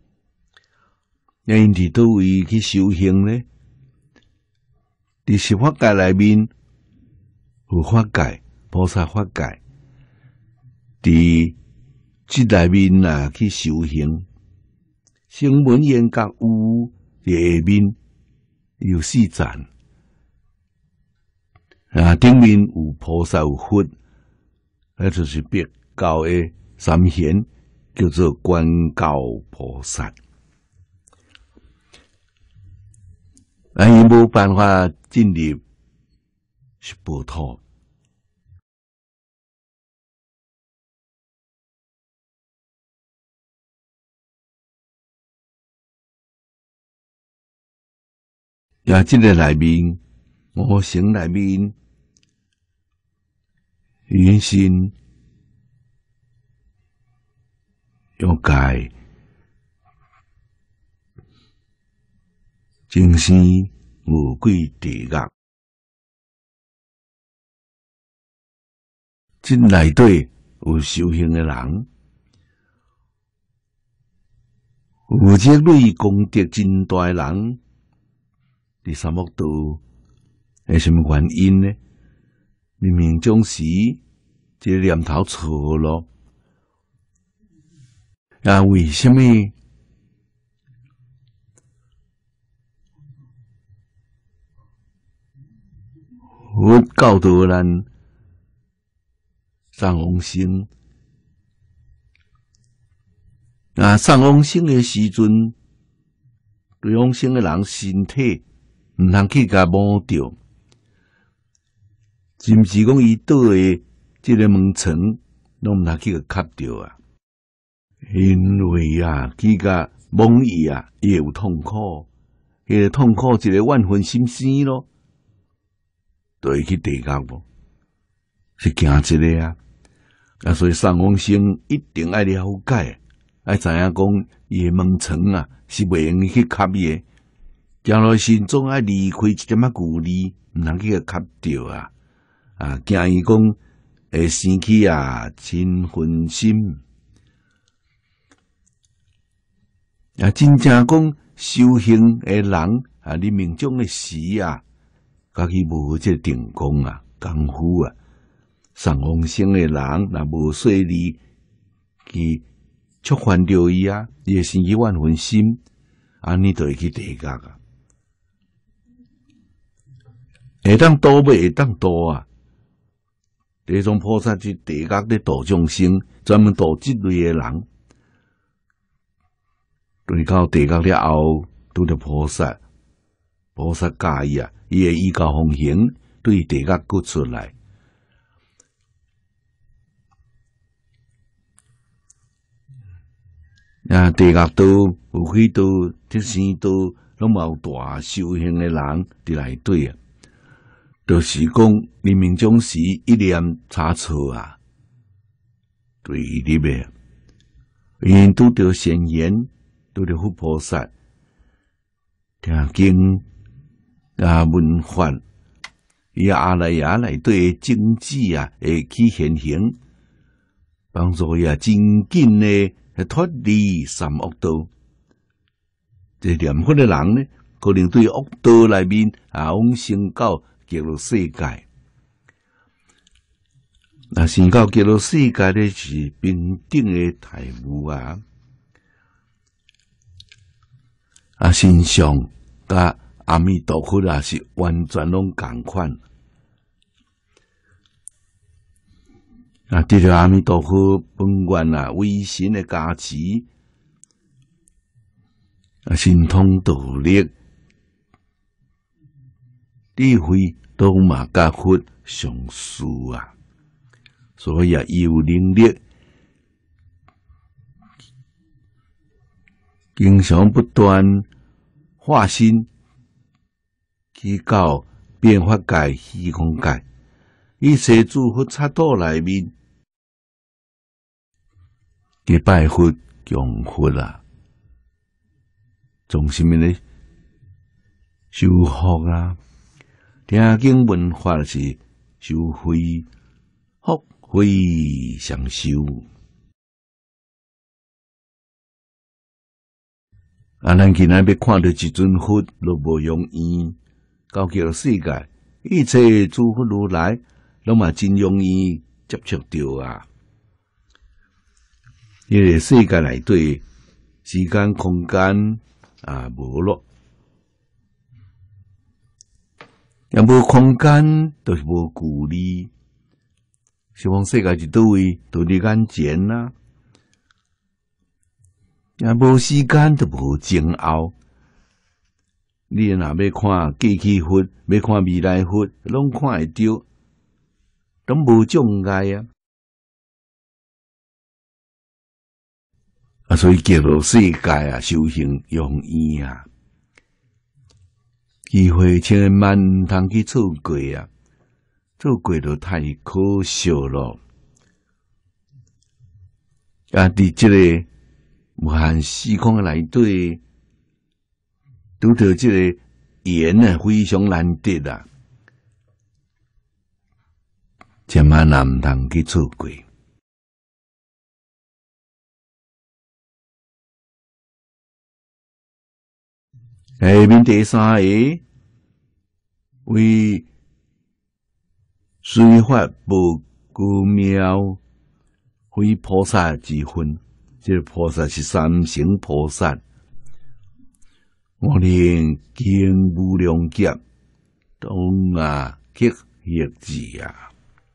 因伫倒位去修行呢？伫十法界内面，有法界、菩萨法界，伫即内面啊去修行，声闻缘觉有下面有四赞，啊顶面有菩萨有佛，那就是别教的。三贤叫做观教菩萨，啊，伊无办法进入是佛土，也即个内面，五行内面，原心。欲界精神无鬼地狱，即内底有修行的人，有这类功德真大的人，伫三恶道，是什么原因呢？明明总是这个念头错咯。啊，为什么佛教导咱上往生？啊，上往生的时阵，对往生的人身体毋通去甲摸着，是毋是讲伊倒的即个门床，拢毋通去甲磕着啊？因为啊，去甲摸伊啊，伊会有痛苦，迄个痛苦一个万分心生咯，就会去地狱无，是惊即个啊。啊，所以上往生一定爱了解，爱知影讲伊的门床啊，是袂用去磕伊的，将来心总爱离开一点仔距离，毋通去甲磕着啊。啊，惊伊讲会生起啊嗔恨心。啊，真正讲修行的人啊，你命中的时啊，家己无这定功啊、功夫啊，上往生的人若无细力去触犯着伊啊，伊会生起万分心，安尼就会去地狱啊。会当度未会当度啊？地藏菩萨是地狱咧度众生，专门度即类的人。 对到地狱了后，拄着菩萨，菩萨介意啊，伊会依教奉行，对地狱搁出来。啊，地狱道有许多铁生道，拢嘛有大修行诶人伫内底啊。就是讲，黎明总时一念差错啊，对立诶，因拄着善言，拄着佛菩萨，听经啊文法，伊阿赖耶内底诶政治啊，会去现行，帮助伊啊真紧诶脱离三恶道。这念佛诶人呢，可能对恶道内面啊往升到极乐世界。那升到极乐世界咧是平等诶态务啊，啊，身上甲阿弥陀佛啊是完全拢共款。啊，得着阿弥陀佛本愿啊威神诶加持，啊，神通道力，智慧都嘛甲佛相似啊。所以啊，伊有能力，经常不断化身去到变法界、虚空界，一切诸佛刹土内面，去拜佛、供佛啊，从什么呢？修福啊，听经闻法是修慧福。会相修啊！咱今仔要看到一尊佛，都无容易。到极乐世界，一切诸佛如来，拢嘛真容易接触到啊！因为世界内底时间、空间啊无咯，也无空间，就是无距离。西方世界是倒位，就伫眼前啦、啊，也无时间，就无前后。你若要看过去佛，要看未来佛，拢看会到，拢无障碍啊。啊，所以极乐世界啊，修行容易啊，机会千万毋通去错过啊。做过就太可惜了，啊！伫这个无限时空内底，拄到这个缘啊，非常难得啊，千万毋通去错过。下面第三个为随法无具妙，非菩萨之分。这个菩萨是三乘菩萨，我连经无量劫，东啊刻业字啊。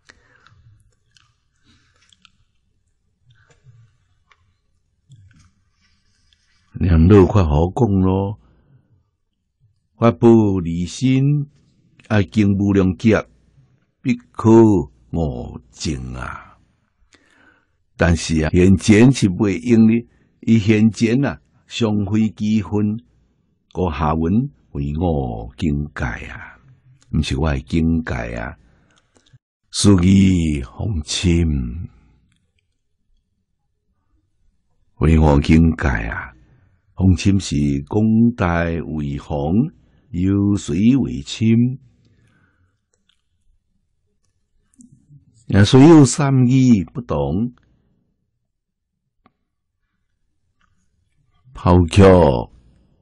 念老较好讲咯，法不离心，啊经无量劫。必可无证啊！但是啊，现前是袂用哩。伊现前啊，尚非几分，个下文为我境界啊，毋是我的境界啊。属于风侵，为我境界啊。风侵是功大为风，有水为侵。啊，虽有三义不同，抛却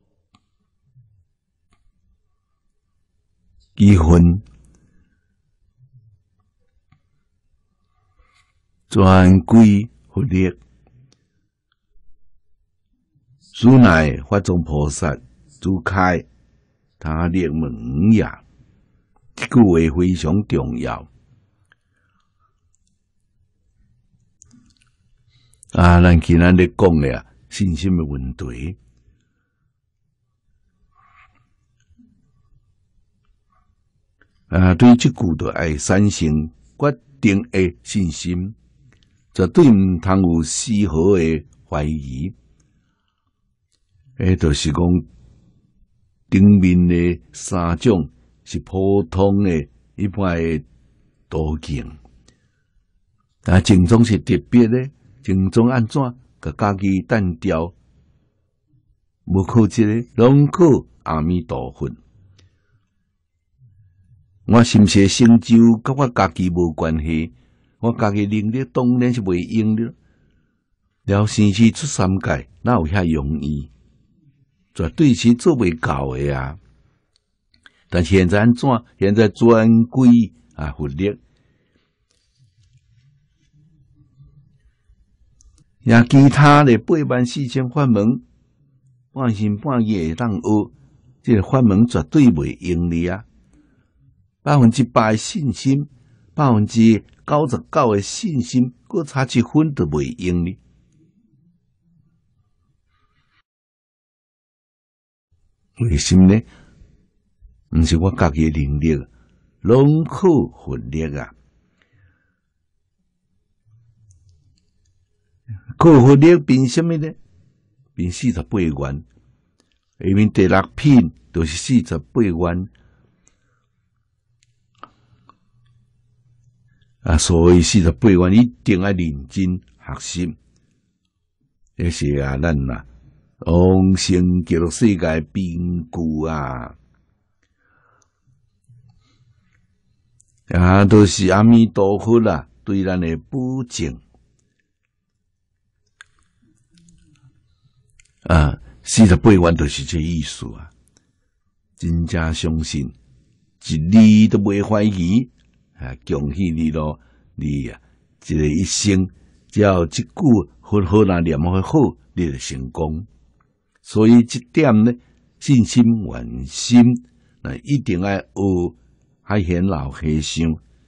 几分，专归佛力，此乃法中菩萨主开他力门也。这句话非常重要。啊，咱今仔日讲诶啊，信心诶问题， 啊，对即句就爱产生决定的信心，绝对毋通有丝毫的怀疑。诶，就是讲顶面的三种是普通的、一般的途径，但正宗是特别的。正宗安怎？甲家己单调，无靠这个，拢靠阿弥陀佛。我是毋是成就，甲我家己无关系。我家己能力当然是袂用的。了生死出三界，哪有遐容易？绝对是做袂到的啊！但现在安怎？现在专归啊佛力，也其他的八万四千法门，半信半疑会当学，这个法门绝对袂用你啊！百分之百的信心，百分之九十九的信心，搁差一分都袂用你。为什么呢？毋是我家己的能力，拢靠佛力啊！靠佛力凭什么呢？凭四十八愿，因为第六品就是四十八愿啊，所以四十八愿一定要认真学习。这是啊，咱啊。往生极乐世界凭据啊，啊，都是阿弥陀佛啦，对咱的保证啊，四十八愿就是这意思啊，真正相信，一字都袂怀疑啊，恭喜你咯，你啊，这个一生只要一句好好那念好好，你就成功。所以这点呢，信心愿心，那一定要学海贤老和尚。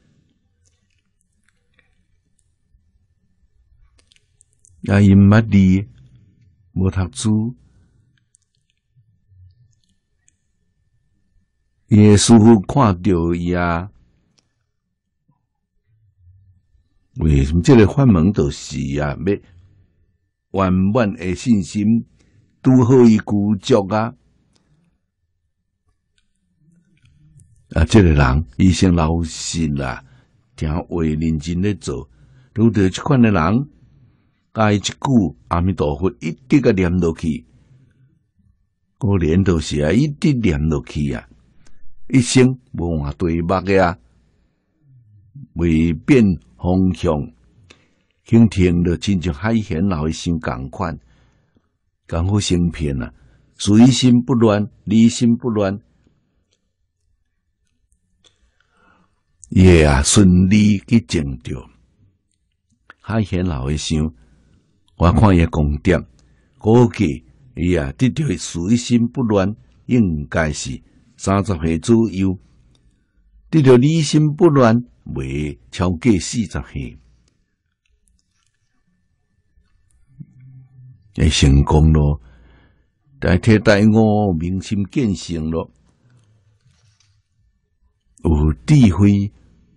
啊，因捌字，无读书，伊诶师父看到伊啊，为什么这个法门就是啊，要圆满的信心。拄好伊具足啊！啊，这个人伊先老实啦，听话认真咧做，拄到这款的人，加伊一句阿弥陀佛，一直个念落去，果然都是啊，一直念落去啊，一生无换对目个啊，未变方向，肯定着亲像海贤老的心共款。刚好成片啊，随心不乱，离心不乱，也啊顺利去证着。海贤老和尚，我看伊功德，估计伊啊得到随心不乱，应该是三十岁左右；得到离心不乱，未超过四十岁。会成功咯，但替代我明心见性咯，有智慧，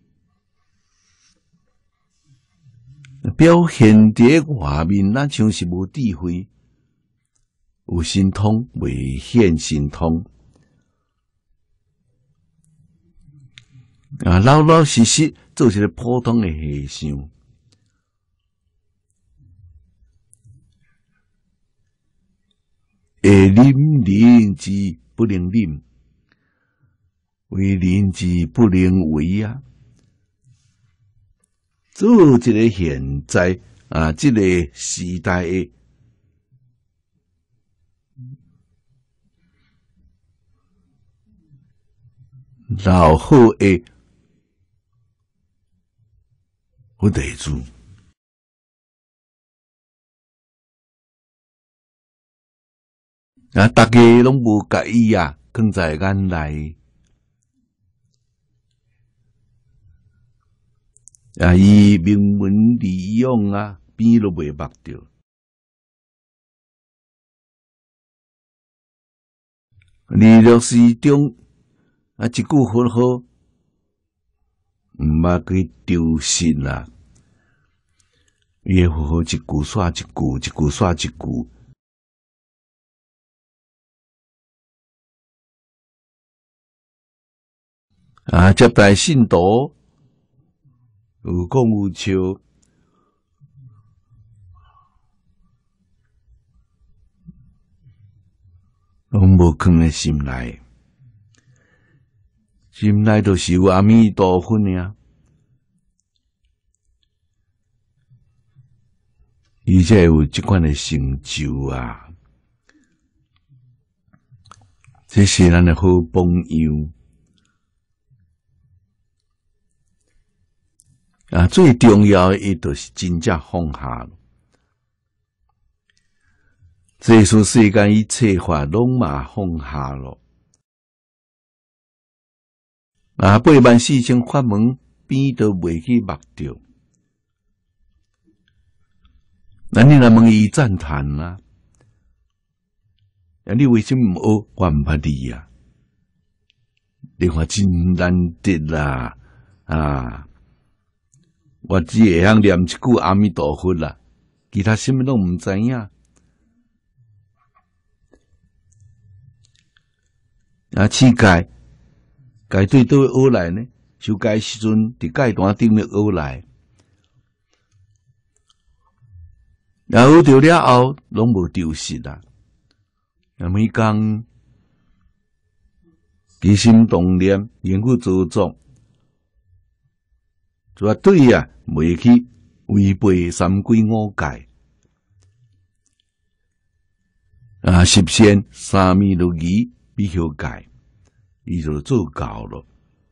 表现伫外面，那像是无智慧，有神通未显神通，啊，老老实实做一个普通的和尚。会忍忍之不能忍，为忍之不能为啊！做这个现在啊，这个时代的老好的佛弟子。啊！大家拢无介意啊，放在眼内。啊！伊明文利用啊，边都袂目着。利乐寺中啊，一句佛号， 捌去丢失啦。伊会好好一句煞一句，一句煞一句。啊，接待信徒有讲有笑，拢无放在心内，心内就是有阿弥陀佛呀。而且有这款的成就啊，这是咱的好榜样。啊，最重要的伊就是真正放下了。这出世间一切法拢嘛放下了。啊，八万四千法门边都袂去目着。那你来问伊赞叹啦？啊，你为什么唔学？我唔捌你啊！你看真难得啦，啊！我只会晓念一句阿弥陀佛啦，其他什么拢唔知影。啊，乞丐该对倒学来呢？受戒时阵伫戒单顶面学来，然后学着了后，拢无丢失啦。啊，每工起心动念，言语做作。绝对啊，袂去违背三规五戒啊！十善三昧律仪必修戒，伊就做到了。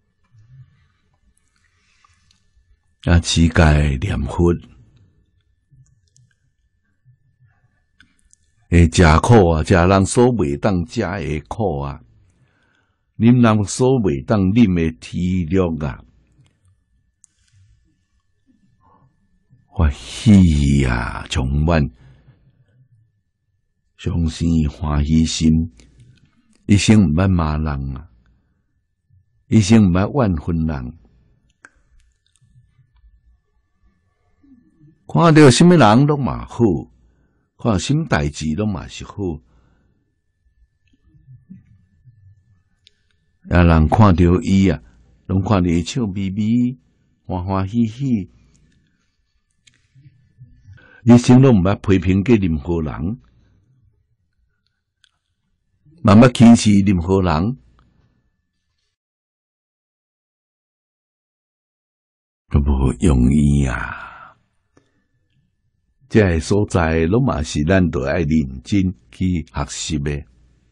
啊，持戒念佛，会食苦啊，食人所袂当食的苦啊，啉人所袂当啉的体谅啊。欢喜啊，充满相生欢喜心，一生毋捌骂人啊，一生毋捌怨恨人。看到什么人拢嘛好，看到什么代志拢嘛是好。啊，人看到伊啊，拢看到伊笑眯眯，欢欢喜喜。一生拢毋捌批评过任何人，嘛捌轻视任何人，都无容易啊！这个所在拢嘛是咱都爱认真去学习的，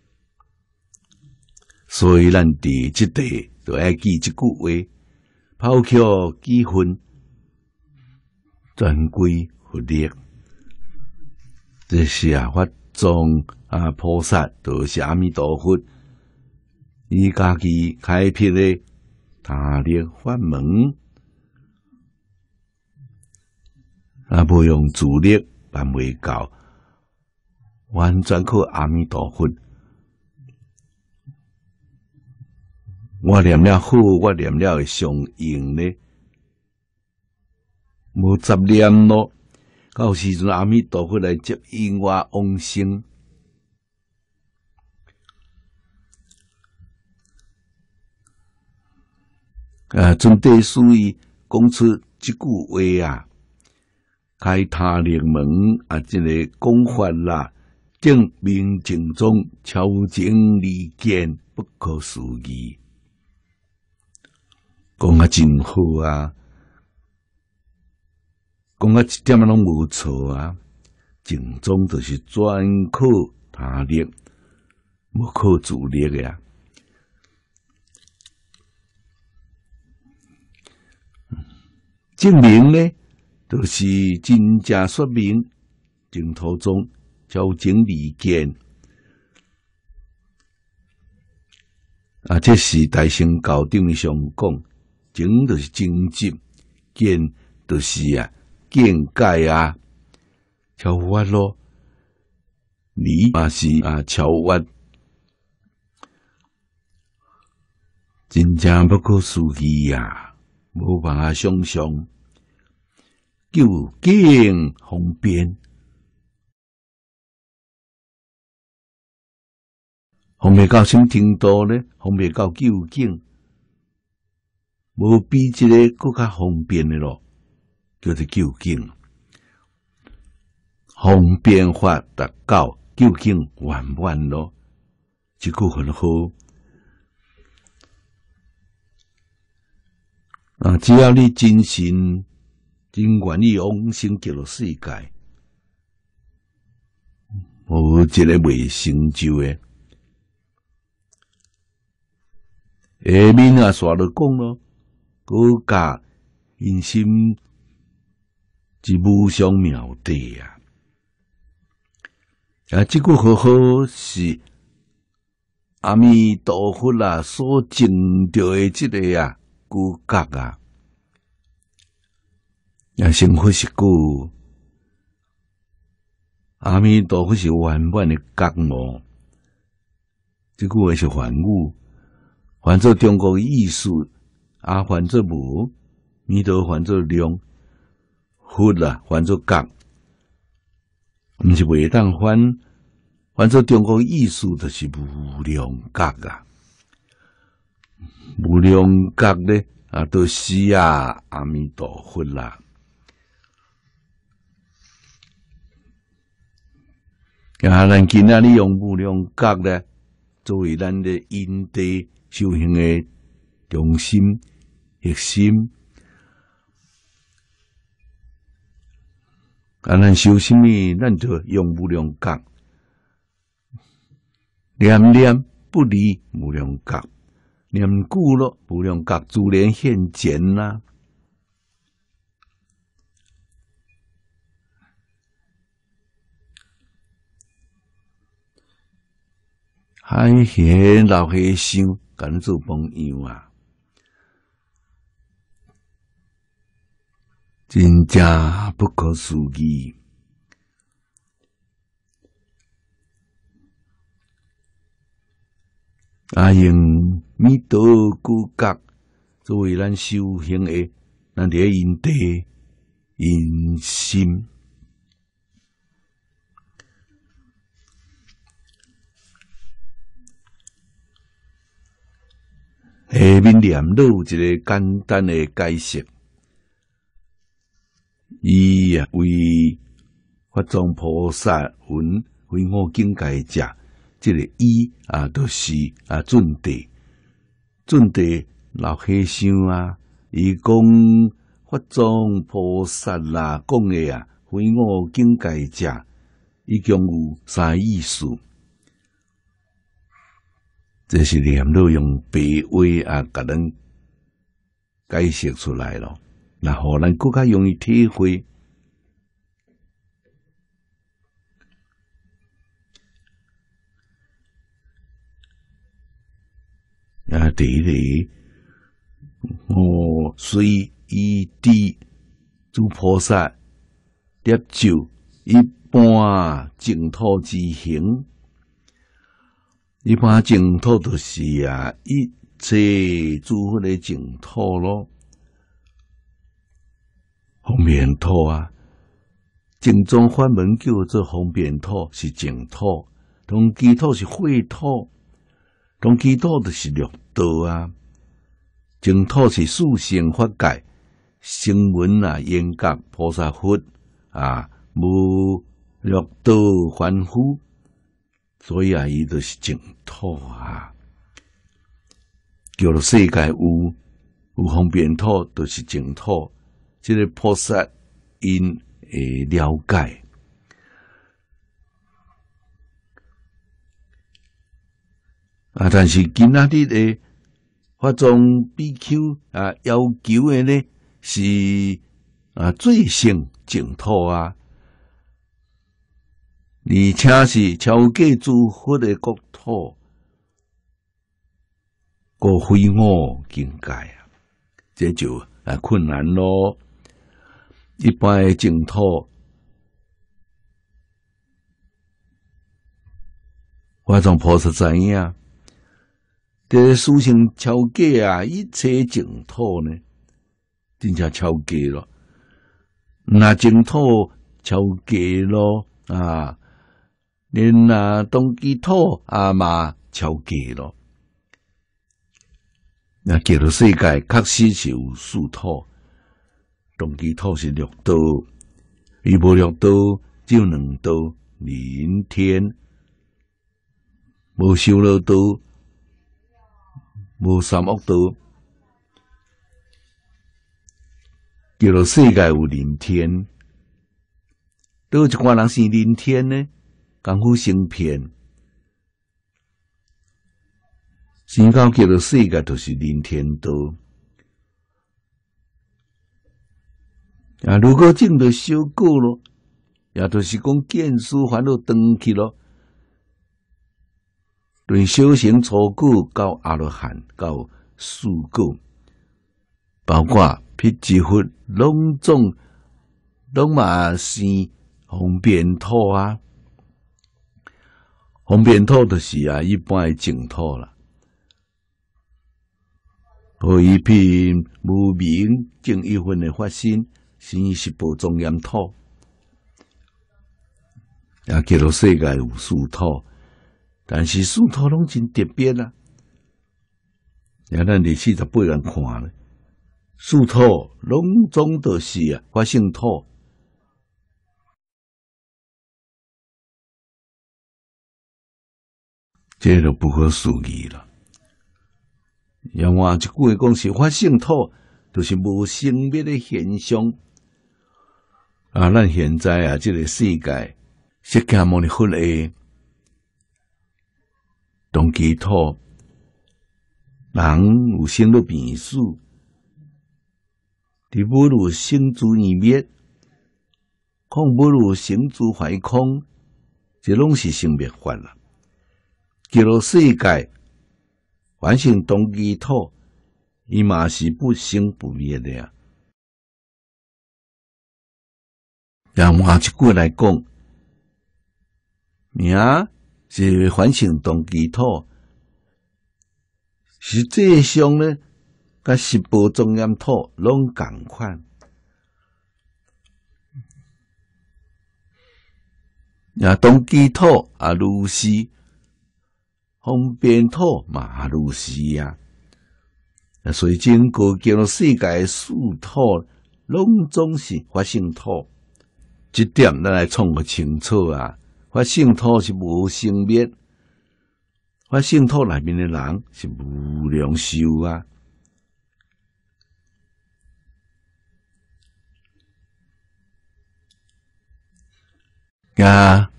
所以咱伫即地都爱记即句话：抛却几分，专归佛力。这是啊，法宗啊，菩萨就是阿弥陀佛，伊家己开辟的他力法门，啊，无用自力办袂到，完全靠阿弥陀佛。我念了好，我念了会上用呢，无杂念咯。到时阵阿弥陀佛来接引我往生，啊，准地师伊讲出即句话啊，开他力门啊，即、这个讲法啦，证明正宗，超情离见，不可思议，讲啊真好啊！讲啊一点仔拢无错啊，正宗就是专靠他力，无靠自力的啊。证明呢，就是真正说明净土宗超情离见啊，这是大乘教顶上讲，情就是正直，见就是啊。见解啊，超越咯，离嘛是啊超越，真正不可思议啊！ 无办法想象，究竟方便，方便到什么程度呢？方便到究竟，无比这个更较方便的咯，叫做究竟。方便法达到究竟圆满咯，这个很好。啊！只要你真心、真愿意往生极乐世界，无一个未成就诶。下面啊，煞落讲咯，国家因心之无上妙地啊！啊，这个好好是阿弥陀佛啊所证着诶，这个啊。骨骼啊，也成佛是句阿弥陀佛是圆满的覺悟，这句话是梵语，翻做中国意思，啊翻做无，弥陀翻做量，佛啊翻做覺，毋是袂当翻，翻做中国意思就是无量覺啊。无量覺咧，啊，都是啊，阿弥陀佛啦。啊，咱今仔日用无量覺咧，作为咱的因地修行的中心核心。啊，咱修什么？咱就用无量覺，念念不离无量覺。念久咯，无量覺自然現前啦。海賢老和尚跟咱做朋友啊，真正不可思議。啊，用弥陀骨覺作为咱修行的，咱伫因地因心。下面念落一个简单的解释，伊啊为法藏菩萨云非我境界者。这个伊啊，都、就是啊，准地，准地老和尚啊，伊讲法藏菩萨啦，讲的啊，非我境界者，伊共有三意思。这是念落用白话啊，甲咱解释出来咯，那互咱更加容易体会。啊，第一个，我随依地诸菩萨接受一般净土之行，一般净土就是啊，一切诸佛的净土咯，方便土啊，净宗法门叫做方便土，是净土，同其土是秽土。同其土就是六道啊，净土是四乘法界，声闻啊、缘覺、菩薩佛啊，無六道凡夫，所以啊，伊就是净土啊。叫做世界有有方便土，就是净土。这个菩薩因會了解。啊！但是今仔日的法藏比丘啊，要求的呢是啊最胜净土啊，而且是超过诸佛的国土，个非我境界啊，这就啊困难咯。一般的净土，法藏菩薩知影。这事情超过啊，一切净土呢， 真正超过咯。那净土超过咯啊，连那东基土啊嘛超过咯。那叫做世界确实是有四土，东基土是六道，伊无六道只有两道，人天，无修罗道，无三恶道。叫做世界有人天，都有一寡人是人天呢，功夫成片。先讲叫做世界，就是人天道。啊，如果种到小果咯，也就是讲见思烦恼断去咯。从小乘初果到阿罗汉到四果，包括辟支佛，拢总拢嘛是方便土啊。方便土就是啊一般的净土啦。何以片无明正一分的发心，先是报庄严土，也叫做世界有四土，但是四土拢真特别啦。也咱第四十八人看咧，四土拢总都是啊发性土。这就不可思议了。要换一句话讲，是发性土，就是无生灭的现象。啊，咱现在啊，这个世界，释迦牟尼佛的东基土，人有生到变死，伫无如生诸异灭，空无如生诸坏空，这拢是生灭法啦。叫做世界。完成东基土，伊嘛是不生不灭的啊。然后换一句来讲，名是反省东基土，实际上呢，甲十宝庄严土拢共款。啊，东基土啊，如是。方便土嘛如是啊，所以整个叫做世界四土，拢总是发性土。这点咱来创个清楚啊！发性土是无生灭，发性土内面的人是无量寿啊。啊！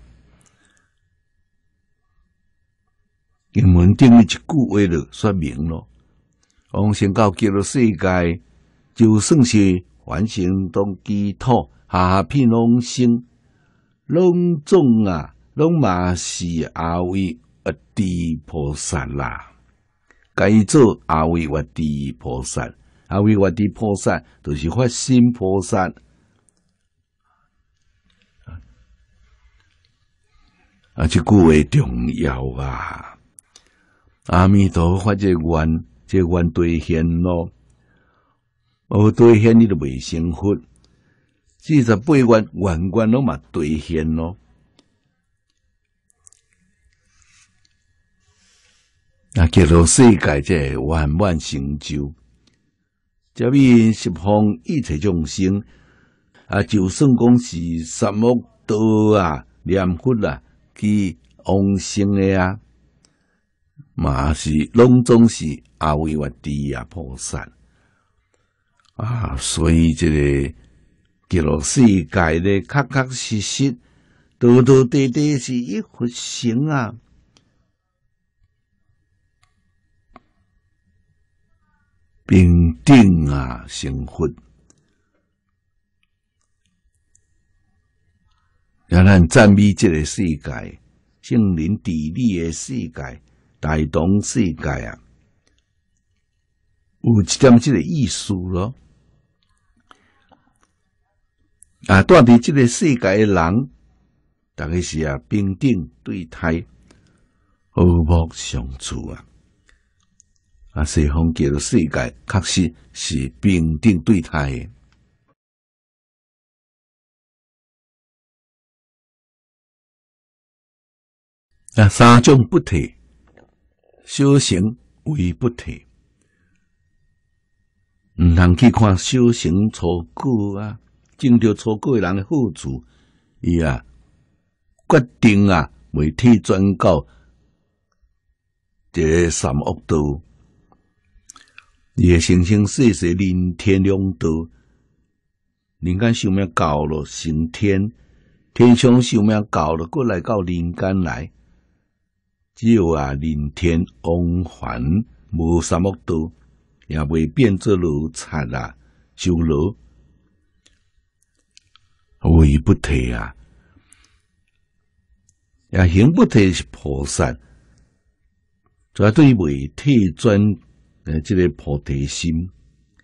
经文顶一句话就说明咯，往先到叫做世界，就算是完成东基土，下片拢生，拢总啊，拢嘛是阿维阿地菩萨啦。该做阿维阿地菩萨，阿维阿地菩萨就是发心菩萨。啊，这句话重要啊！阿弥陀佛，这愿，这愿兑现咯。无兑现，你就未成佛。四十八愿愿愿拢嘛兑现咯。啊，叫做世界这圆满成就，这面十方一切众生啊，就算讲是三恶道啊、念佛啊去往生的啊。嘛是拢总是阿维瓦地啊菩萨啊，所以这个叫做世界咧，确确实实、道道地地是一佛性啊。平等啊，成佛。让咱赞美这个世界，圣灵地理的世界。大同世界啊，有一点这个意思咯。啊，住伫这个世界的人，大概是啊平等对待，和睦相处啊。 啊，西方极乐世界确实是平等对待的。啊，三种不退，小乘为不退，毋通去看小乘初果啊，种着初果的人的好处，伊啊决定啊，为替转到这个三恶道，伊会生生世世人天两道，人间寿命到了升天，天上寿命到了，过来到人间来。只有啊，人天往返无三恶道，也袂变做奴贼啊，修罗为不退啊，也行不退是菩萨，绝对袂退转诶，这个菩提心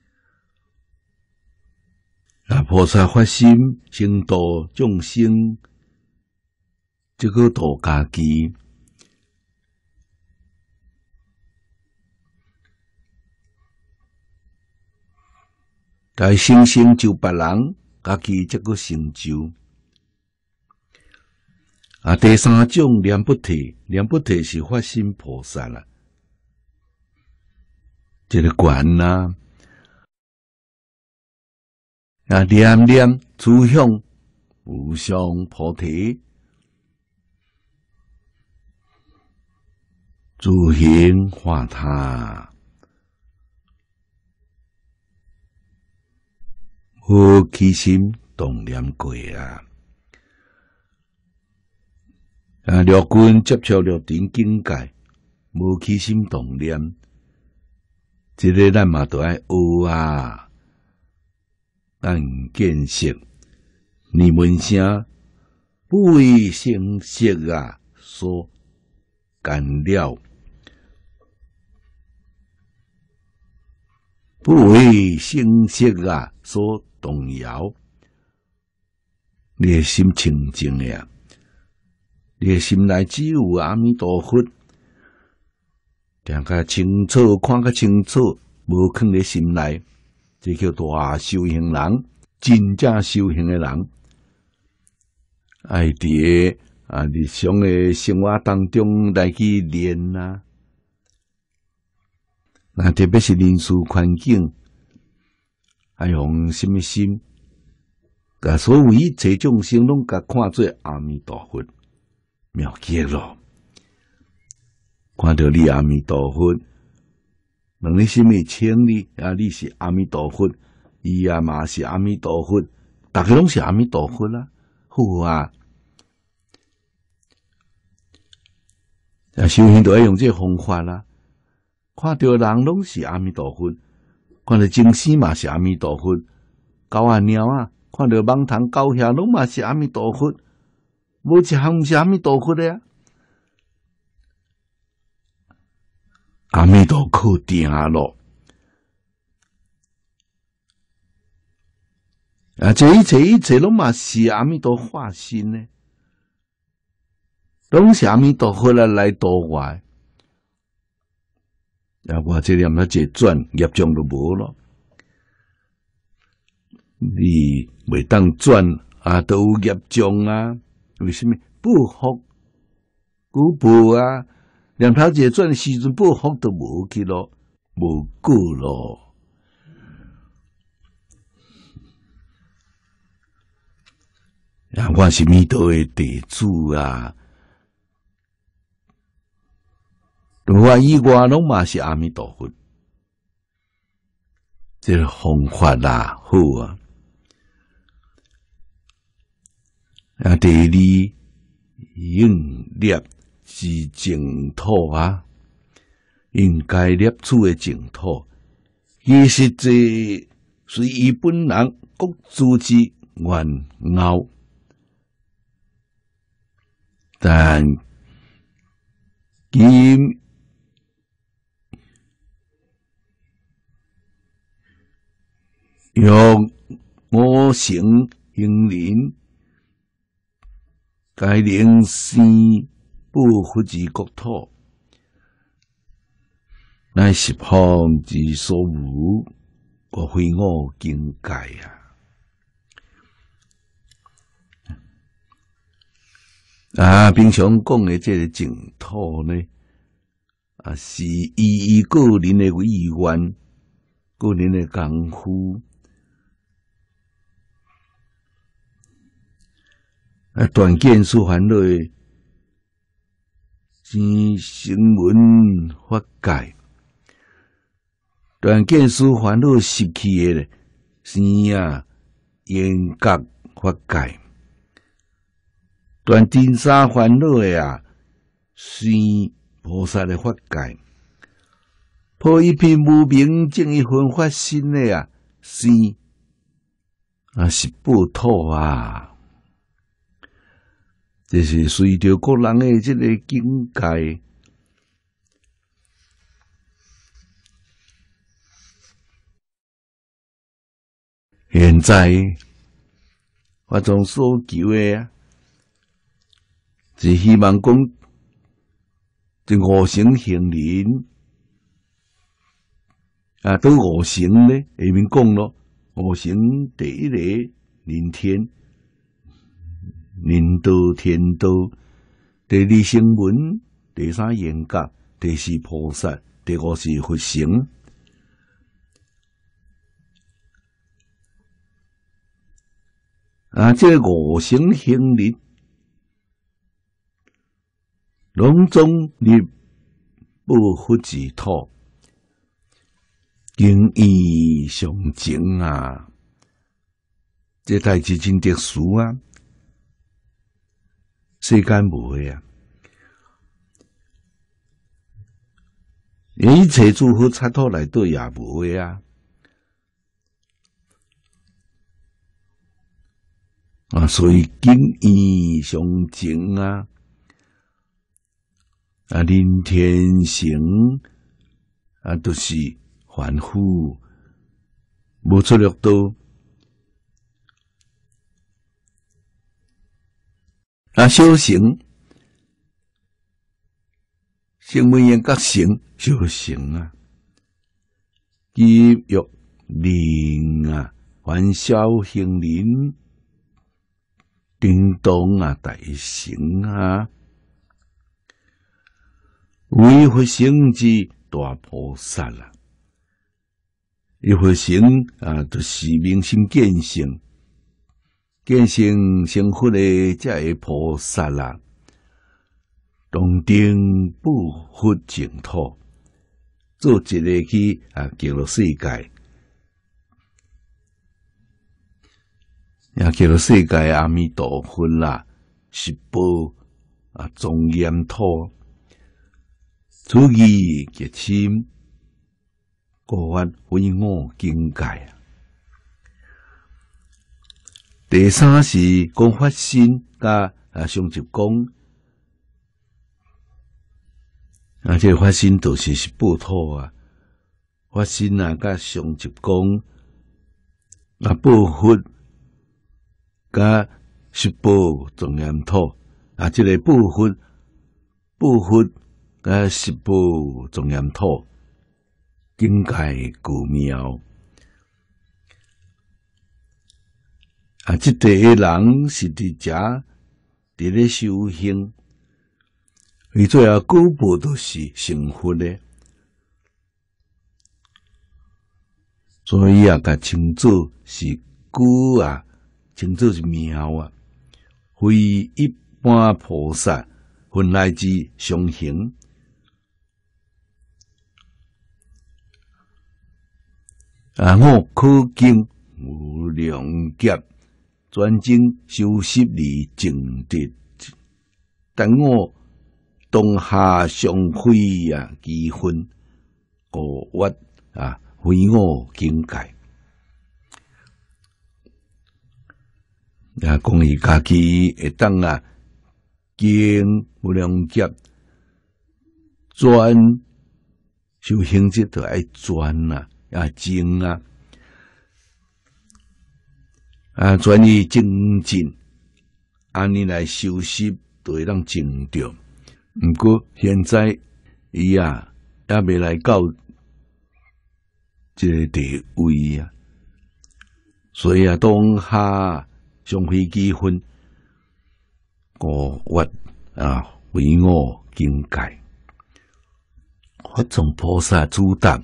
啊，菩萨发心成度众生，这个度家己。该生成就别人，家己则个成就。啊，第三种念不退，念不退是发心菩萨啦，这个观呐，啊，念念趋向无上菩提，自行化他。无起心动念过啊！啊，六根接触六尘境界，无起心动念，这个咱嘛都爱学啊！咱见识，念闻声不为声色啊所干扰，不为声色啊所动摇，你的心清净呀，你的心内只有阿弥陀佛，听较清楚，看较清楚，无藏在心内，这叫大修行人，真正修行的人，爱伫啊日常的生活当中来去练啊，那特别是人事环境。爱用什么心？甲所有一切众生拢甲看做阿弥陀佛，妙极咯！看到你阿弥陀佛，问你什么请你啊？你是阿弥陀佛，伊啊嘛是阿弥陀佛，大家拢是阿弥陀佛啦，好啊！啊，修行就要用这方法啦。看到人拢是阿弥陀佛。看到精死嘛是阿弥陀佛，狗啊猫啊，看到蠓虫狗遐拢嘛是阿弥陀佛，无一项毋是阿弥陀佛的啊！阿弥陀靠定咯，啊，这一切一切拢嘛是阿弥陀化身呢，拢是阿弥陀佛来来度我。啊！我这念了一转，业障就无咯。你袂当转啊，都有业障啊。为什么报复？古报啊，念头一转时阵，报复都无去咯，无过咯。啊，我是弥陀的弟子啊。我以外拢嘛是阿弥陀佛，这个方法啦好啊。啊，第二应捏是净土啊，应该捏出的净土，其实这随伊本人各自之愿拗，但因用五行行灵，该灵生不复之国土， 乃十方之所无，我非我境界啊！啊，平常讲的这个净土呢，啊，是依依个人的意愿、个人的功夫。啊，断见思烦恼的是声闻法界，断见思烦恼失去的是啊缘觉法界，断真沙烦恼的啊是菩萨的法界，破一片无明正一分法身的啊是啊是报土啊。这是随着个人的这个境界，现在我从所求的啊，是希望讲这五乘行人啊，到五乘呢，下面讲咯，五乘第一个人天。人道、天道，第二声闻，第三缘觉，第四菩萨，第五是佛乘。啊，这个五乘行人，拢总入不佛之土，经义上情啊！这代志真特殊啊！世间无诶啊，一切诸佛刹土内底也无诶啊。啊，所以经义上情啊，啊，人天乘啊，都是凡夫，无出六道。啊，小乘，声闻缘觉乘，小乘啊，肌肉灵啊，凡小行人，叮当啊，大乘啊，为佛乘之大菩萨啦，一佛乘啊，就是明心见性。见性成佛的才会菩萨啦，当定不佛净土，做一个去啊，极乐世界，也极乐世界阿弥陀佛啦，十宝啊庄严土，此义极深，故法非我境界啊。第三是讲法身甲啊上集讲啊，这个法身就是是报土啊，法身啊甲上集讲啊报佛甲十宝庄严土啊，这个报佛报佛甲十宝庄严土境界巨妙。啊，这地个人是伫遮伫咧修行，伊最后古步都是成佛咧，所以啊，甲称作是古啊，称作是妙啊，非一般菩萨本来之常行。啊，我可敬无量劫。专精修习离净德，但我当下上非啊几分，故我啊非我境界。啊，讲伊家己会当啊经无量劫专修行者就爱专啊啊精啊。啊，专于精进，安尼来修习，就会当精着。毋过现在伊啊，也未来到这个地位啊。所以啊，当下上飞机分五岳啊，为我境界，法从菩萨主答，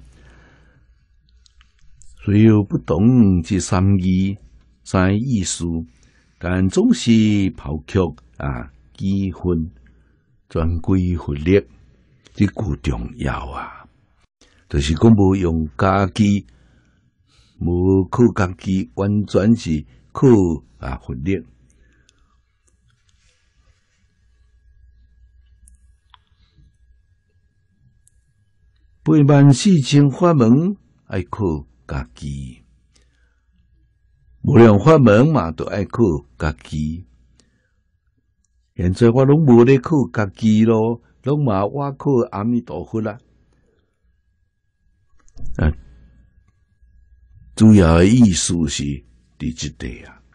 虽有不懂这三义三意思，但总是抛却啊机分，专归佛力，这句重要啊。就是讲无用家己。无靠家己，完全是靠啊佛力。八万四千法门爱靠家己，无量法门嘛都爱靠家己。现在我拢无咧靠家己咯，拢嘛我靠阿弥陀佛啦。啊。主要的意思是伫即地啊，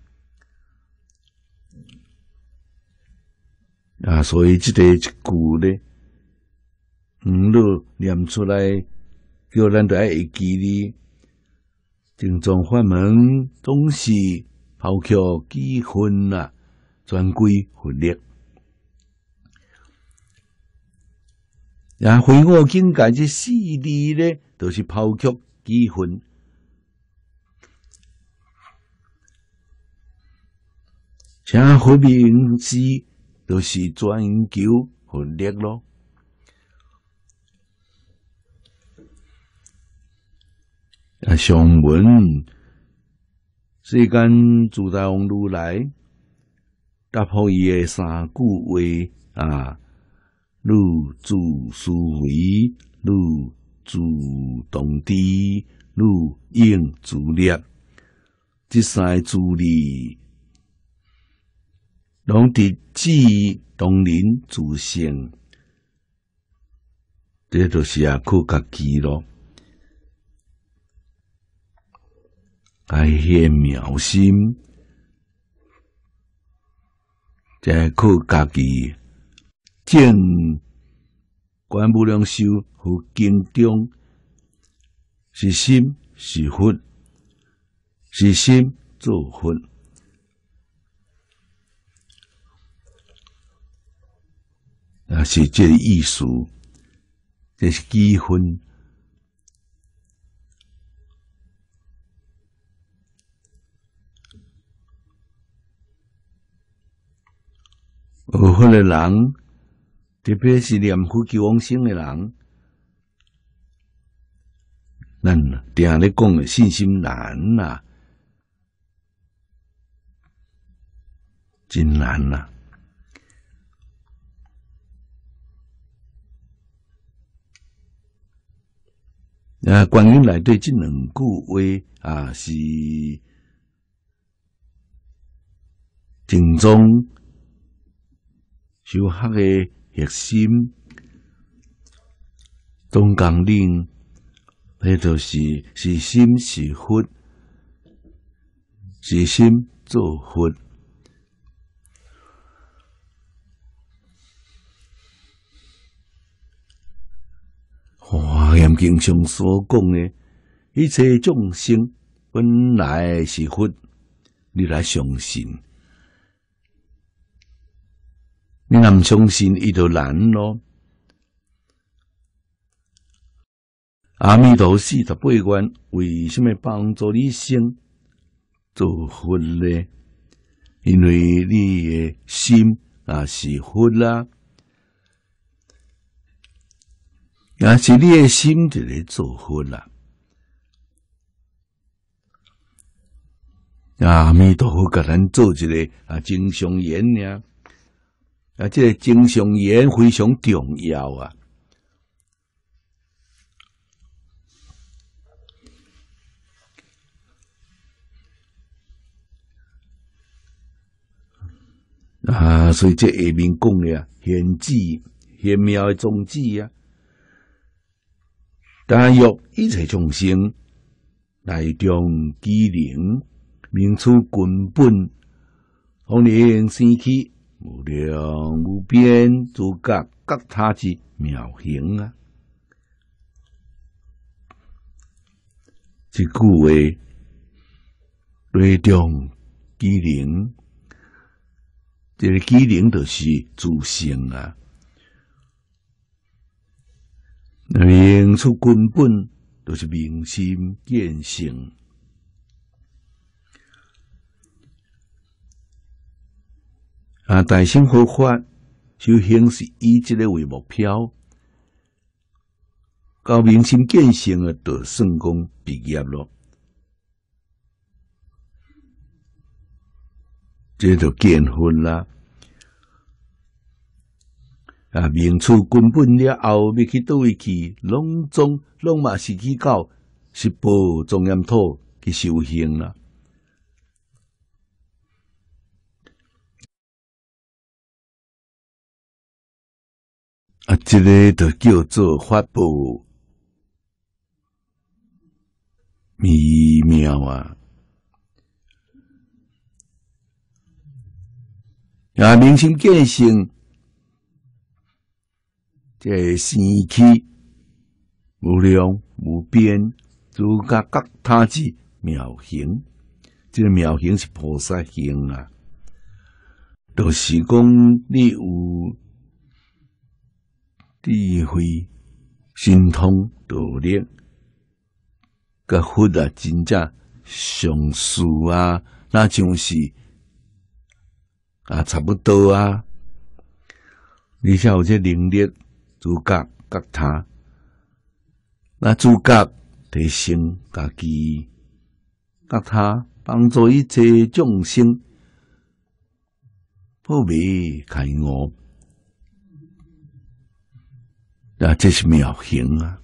啊，所以即个一句咧，嗯，若念出来，叫咱着爱会记哩。正宗法门总是抛却几分啊，专归佛力。啊，回我境界这四字咧，都是抛却几分。像佛名字都是专求佛力咯。啊，上文世间自在王如来答复伊诶三句话啊，汝自思维，汝自动知，汝应自立，这三自理。拢伫志当人自性，这就是啊靠家己咯。爱显妙心，再靠家己正观无量寿和经中，是心是佛，是心做佛。啊，是这个意思，这是几分。学佛的人，特别是念佛求往生的人，咱定咧讲的信心难呐、啊，真难呐、啊。啊，观音内底这两句话啊，是正宗修学的核心。总纲领，那就是是心是佛，是心做佛。华严经上所讲的，一切众生本来是佛，你来相信，你若唔相信，伊就难咯。阿弥陀四十八愿为什么帮助你生做佛呢？因为你的心啊是佛啦。也是你的心就咧做佛啦。阿弥陀佛甲咱做一个啊正常言呀，啊，这个正常言非常重要啊。啊，所以这下面讲的啊，显智显妙的宗旨啊。但欲一切众生内中机灵，明处根本，方能生起无量无边诸觉觉他之妙行啊！ 这句话雷中机灵，这个机灵就是自性啊。明出根本就是明心见性。啊，大乘佛法修行是以这个为目标，到明心见性啊，就算讲毕业咯。这就见分啦。啊，明处根本了后，要去倒位去，拢总拢嘛是去到十宝庄严土去修行啦。啊，这个就叫做法宝微妙啊！啊，明心见性，这生起无量无边，诸家各他之妙行。这个妙行是菩萨行啊，就是讲你有智慧、神通、道力，甲佛啊，真正上事啊，那像是啊，差不多啊。而且有这能力，诸觉觉他，那诸觉提升家己，觉他帮助一切众生破迷开悟。啊，这是妙行啊！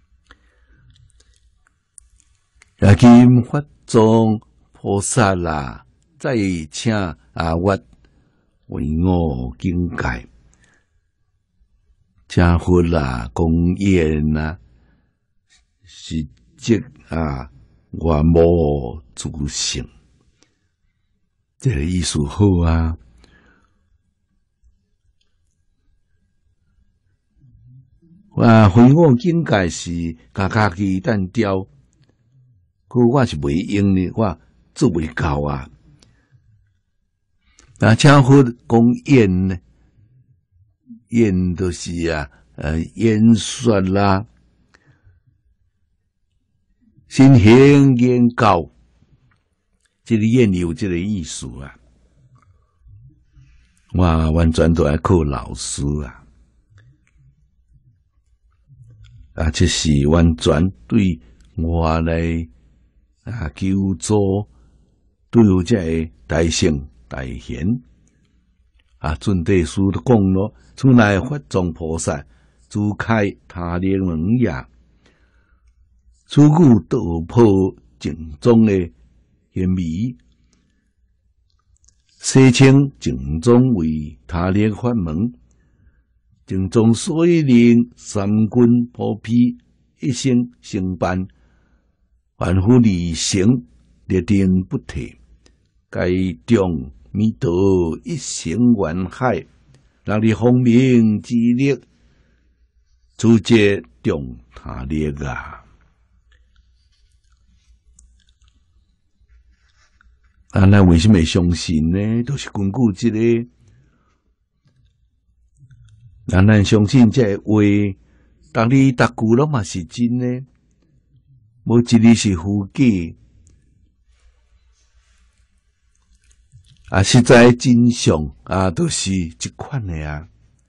啊，金法藏菩萨啦，再请阿我为我境界，请佛啦，公演啦，是即啊，我无自性，这个意思好啊。啊，回我境界是家家己单调，可我是袂用呢，我做袂到啊。啊，请佛讲演呢，演就是啊，呃，演说啦，心行言教，这个演有这个意思啊。我完全都要靠老师啊。啊，这是完全对我来啊求助，对有这个大圣大贤啊，准地师都讲咯，从来法藏菩萨自开他力门也，此故道破正宗的玄微，西清正宗为他力法门。正宗所以令三军普遍一生成办，凡夫理性立定不退，该中弥陀一生愿海，让你光明之力，直接中他力啊！啊，咱为什么相信呢？都、就是根据这个。咱咱相信这话，逐字逐句拢嘛是真呢，无一字是虚假。啊，实在真相啊，都、就是一款的啊。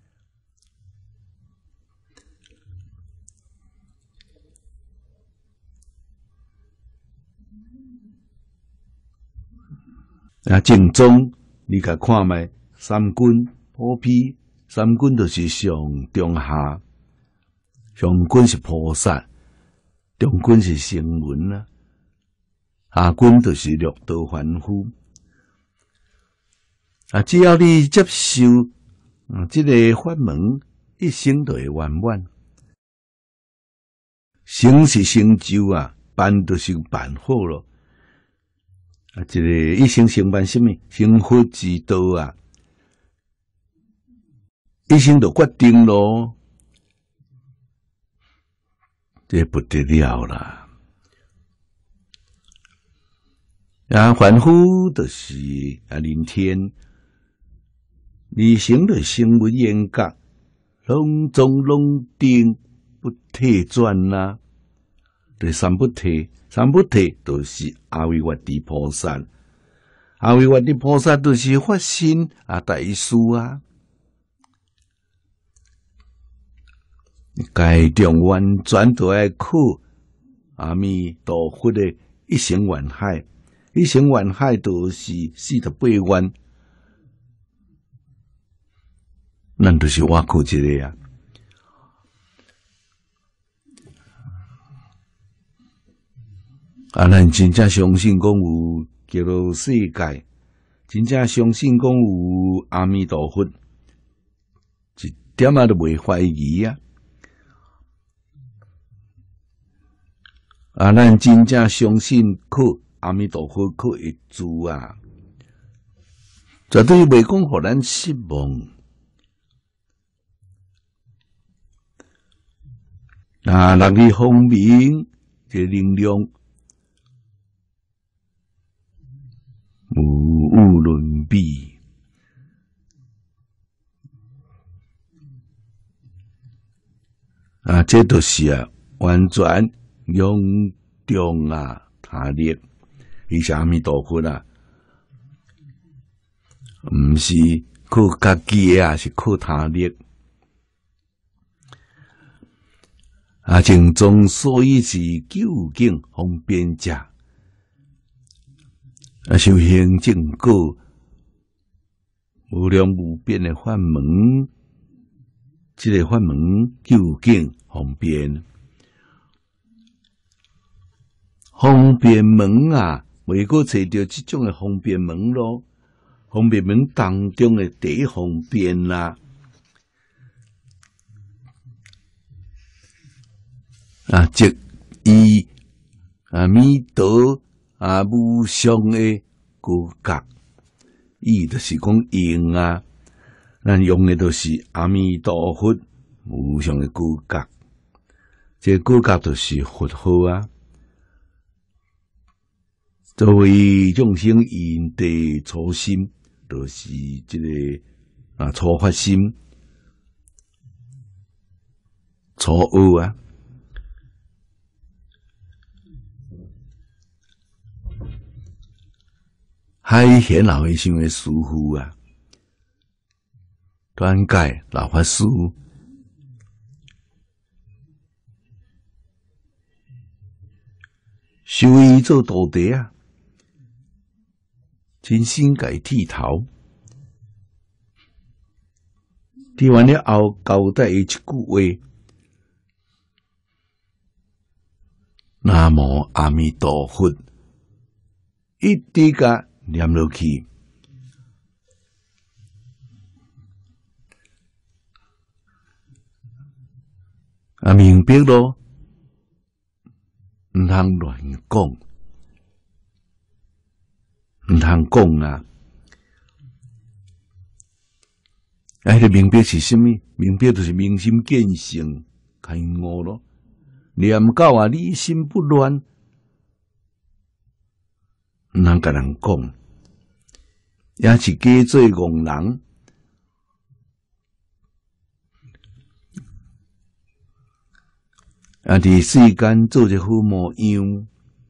啊，正宗你甲看觅，三军普遍。三军就是上中下，上军是菩萨，中军是声闻啊，下军就是六道凡夫。啊，只要你接受啊，这个法门，一生就会圆满。成是成就啊，办就是办好咯。啊，这个一生成办什么？成佛之道啊。一生就决定咯，这不得了啦！ 啊，凡夫就是啊，人天，二乘就声闻缘觉，拢总拢定不退转啦。对，三不退，三不退就是阿维月地菩萨。阿维月地菩萨就是发心啊，大事啊，该中完全都要靠阿弥陀佛的一乘愿海。一乘愿海就是四十八愿，咱就是我靠一个啊。啊，咱真正相信讲有叫做世界，真正相信讲有阿弥陀佛，一点仔都袂怀疑啊！啊，咱真正相信靠阿弥陀佛靠一字啊，绝对袂讲互咱失望。啊，六力方面这能量。无物伦比，啊，这都是啊，完全用中啊他力，伊是阿弥陀佛啊，毋是靠家己啊，是靠他力。啊，正宗所以是究竟方便者。啊，修行正果，无量无边的法门，这个法门究竟方便，方便门啊，未过找到这种的方便门咯。方便门当中的第一方便啦，啊，即以阿弥陀。啊，无上的骨骼，伊就是讲用啊，咱用的都是阿弥陀佛无上的骨骼，这骨骼就是佛号啊。作为众生因地初心，就是这个啊初发心、初学啊。海贤老和尚的师父啊，端介老法师，收伊做徒弟啊，真心甲伊剃头。剃完了后，交代伊一句话：南无阿弥陀佛，一直甲念落去，啊，明白咯，毋通乱讲，毋通讲啊！啊，迄个明白是啥物？明白就是明心见性，开悟咯。念到啊，理心不乱。毋通甲人讲，也是假做戆人。啊！伫世间做一副模样，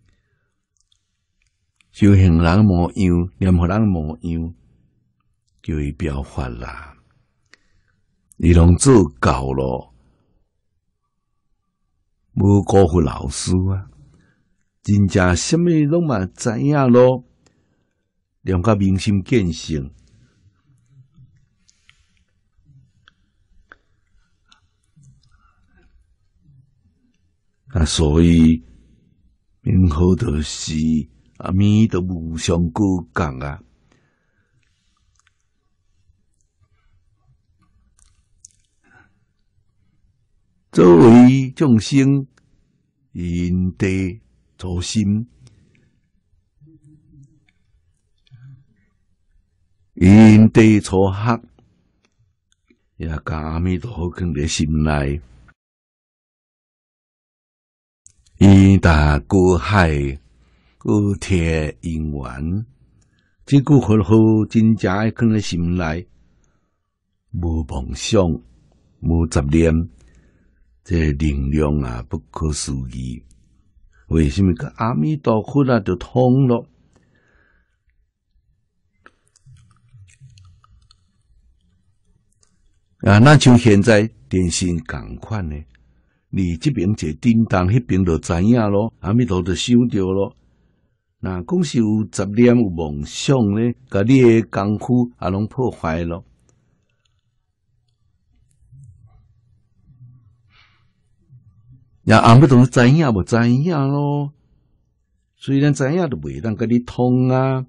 修行人模样，念佛人模样，叫伊表法啦。伊拢做够咯，无辜负老师啊！真正什么拢嘛知影咯，念甲明心见性。啊，所以名号就是阿弥陀无上骨讲啊。作为众生因地初心，因地初学，也甲阿弥陀佛放伫心内。因大过海故贴因缘，即句佛号真正爱放在心内，无妄想，无杂念，这能量啊不可思议。为什么个阿弥陀佛啊就通了？啊，那像现在电信共款呢？你这边坐叮当，迄边就知影咯，阿弥陀就收着咯。那讲是有杂念、有妄想呢，甲你的功夫也拢破坏咯。呀，阿弥陀知影无知影咯？虽然知影都袂当甲你通啊。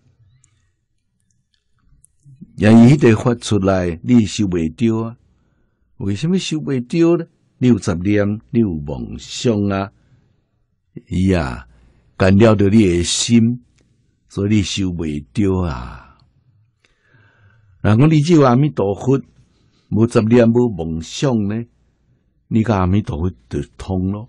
呀，伊迄个发出来，你收袂着啊？为什么收袂着呢？你有杂念，你有妄想啊，伊啊干扰着你的心，所以你收袂着啊。若讲你只有阿弥陀佛，无杂念，无妄想呢，你甲阿弥陀佛就通咯。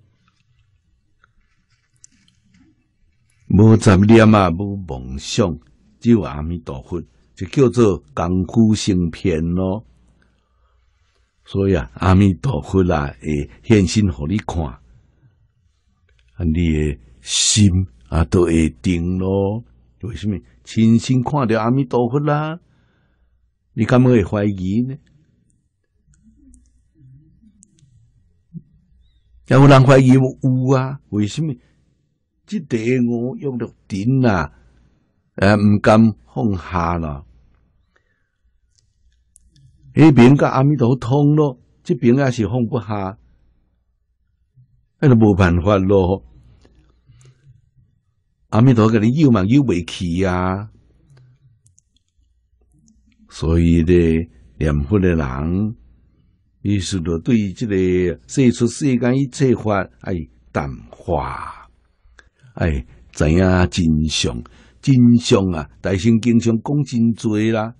无杂念啊，无妄想，只有阿弥陀佛，就叫做功夫成片咯。所以啊，阿弥陀佛啊，会现身互你看，啊，你的心啊都会定咯。为什么？亲身看到阿弥陀佛啦，你敢会怀疑呢？有人怀疑有啊？为什么？这地我用到顶啊，诶，唔敢放下啦。迄边甲阿弥陀通咯，这边也是放不下，那就无办法咯。阿弥陀甲你诱嘛诱袂起啊，所以咧念佛的人，意思就对这个世出世间一切法爱淡化，爱知影真相，真相啊！大圣经上讲真多啦。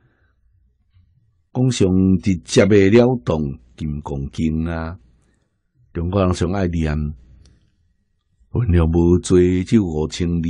讲上直接的了动金刚经啊，中国人上爱念，分量无多，只有五千字。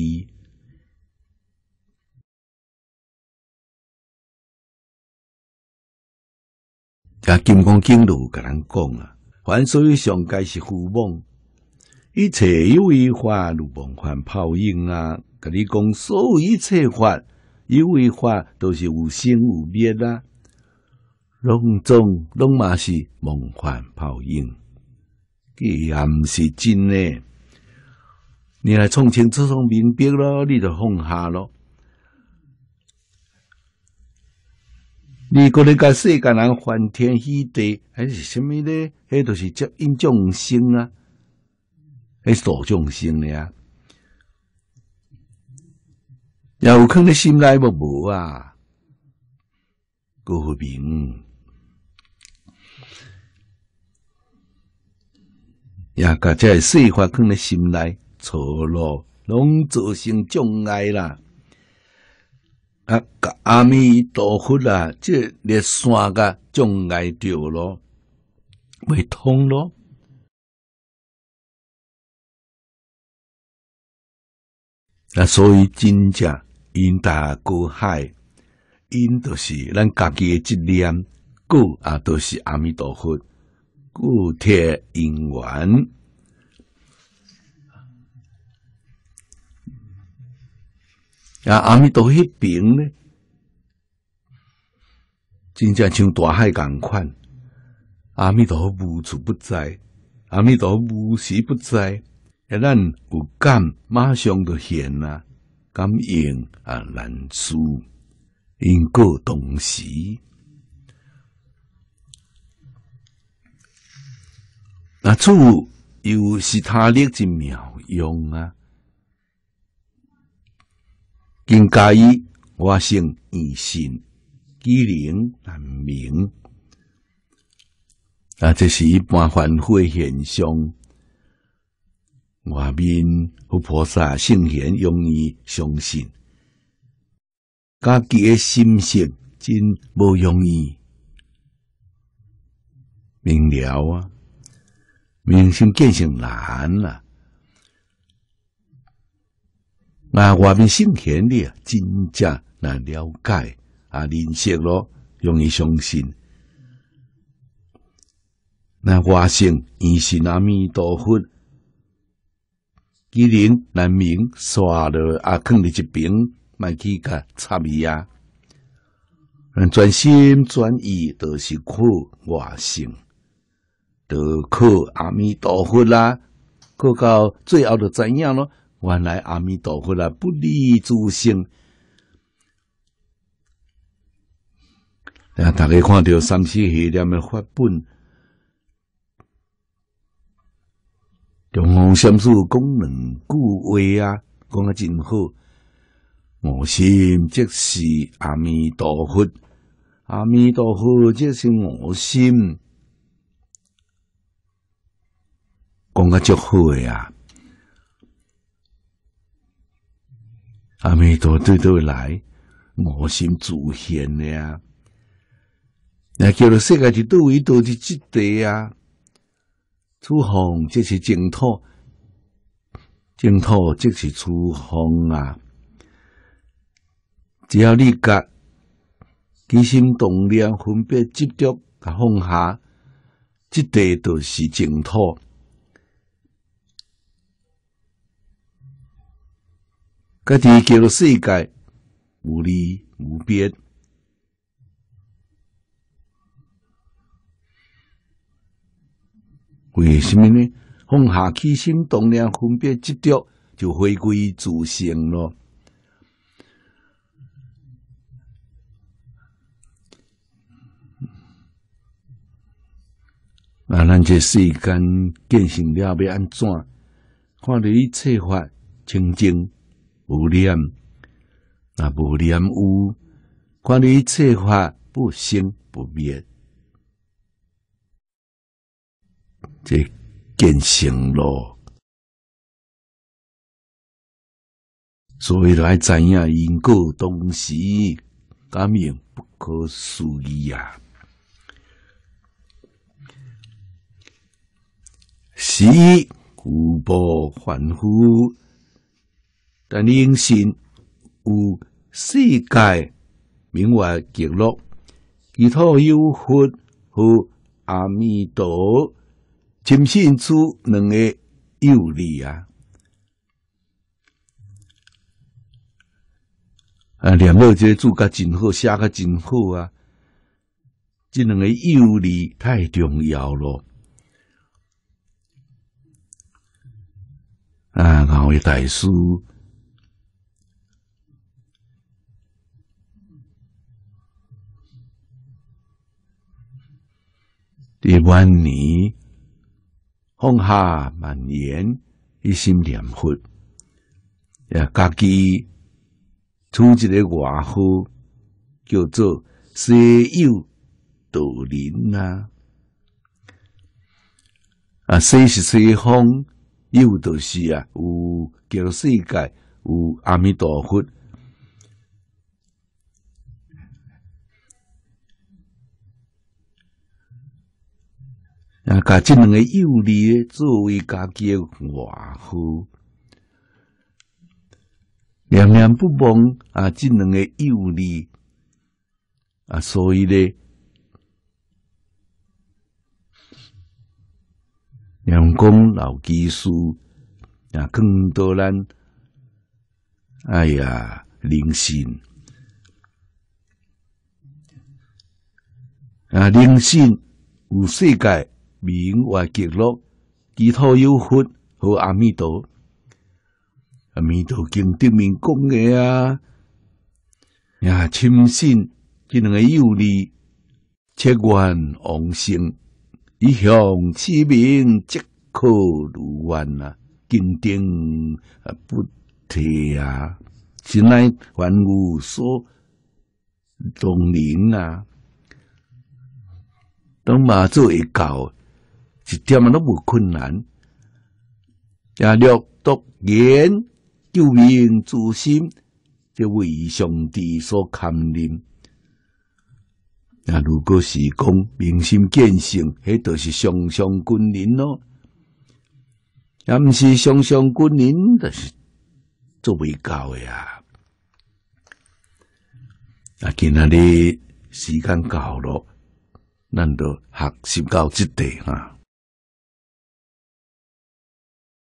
啊，金刚经就有甲咱讲啊，凡所有上界是虚妄，一切有为法如梦幻泡影啊。甲你讲，所有一切法有为法都是有生有灭啊。拢总拢嘛是梦幻泡影，佢也毋是真诶。你来创清楚、创明白咯，你就放下咯。你个咧甲世间人欢天喜地，还是什么咧？迄都是接引众生啊，迄是度众生咧啊。也有放咧心内无无啊？高明。也甲这个世法放在心内，错咯，拢造成障碍啦。啊，甲阿弥陀佛啊，这列线甲障碍着咯，未通咯。啊，所以真正因大过海，因就是咱家己的执念，故啊，都是阿弥陀佛。故贴因缘，啊，阿弥陀迄边呢，真正像大海共款。阿弥陀无处不在，阿弥陀无时不在。啊，咱有感，马上就现啊，感应啊难事，因果同时。那处又是他力之妙用啊！更加以我性异性，机灵难明啊！这是一般凡夫的现象。外面佛菩萨圣贤容易相信，家己的心性真无容易明了啊！明心见性难啊！ 啊，外面圣贤的真正那了解啊，认识咯，容易相信。那外省原是阿弥陀佛，既然难明刷了啊，放伫一边，莫去甲插伊啊。咱专心专意，就是靠外省，就靠阿弥陀佛啦。靠到最后就知影咯，原来阿弥陀佛啦，不离诸性。啊，大家看到三世系念的法本。中央禅师讲两句话啊，讲啊真好。我心即是阿弥陀佛，阿弥陀佛即是我心，讲啊足好诶啊！阿弥陀对倒来，我心自现诶啊！那叫做世界是倒位倒伫即地啊！此方即是净土，净土即是此方啊！只要你甲起心动念分别执着，甲放下，即地就是净土。家己叫做世界无离无边。为什么呢？放下起心动念分别执着，就回归自性咯。啊，咱这世间见性了要安怎？看到一切法清净无念，啊无念有；看到一切法不生不灭。这见性咯，所以就爱知影因果当时感应不可思议啊！时有报凡夫，但应信有世界名为极乐，其土有佛和阿弥陀。深信此两个有理啊！啊，念到这个注解真好，写个真好啊！这两个有理太重要咯。啊，两位大师伫晚年。放下万言，一心念佛，也家己出一个外号，叫做西有道人啊。啊，西是西方，有就是啊，有叫做世界，有阿弥陀佛。啊，甲这两个有理作为家己的外号，念念不忘啊，这两个有理啊，所以咧，念讲老技术啊，更多咱哎呀灵性啊，灵性有世界。名为极乐，其土有佛和阿弥陀。阿弥陀经顶面讲的啊，呀，深信这两个有理，切愿往生，以向此名即可如愿啊！经顶啊不退啊，是乃万物所动灵啊，当嘛做会到。一点啊都无困难，也略读言救命自心，这为上帝所堪任。啊，如果是讲明心见性，迄就是上上君临咯；也毋是上上君临，就是做未到诶啊！啊，今仔日时间到咯，咱就学习到即块哈。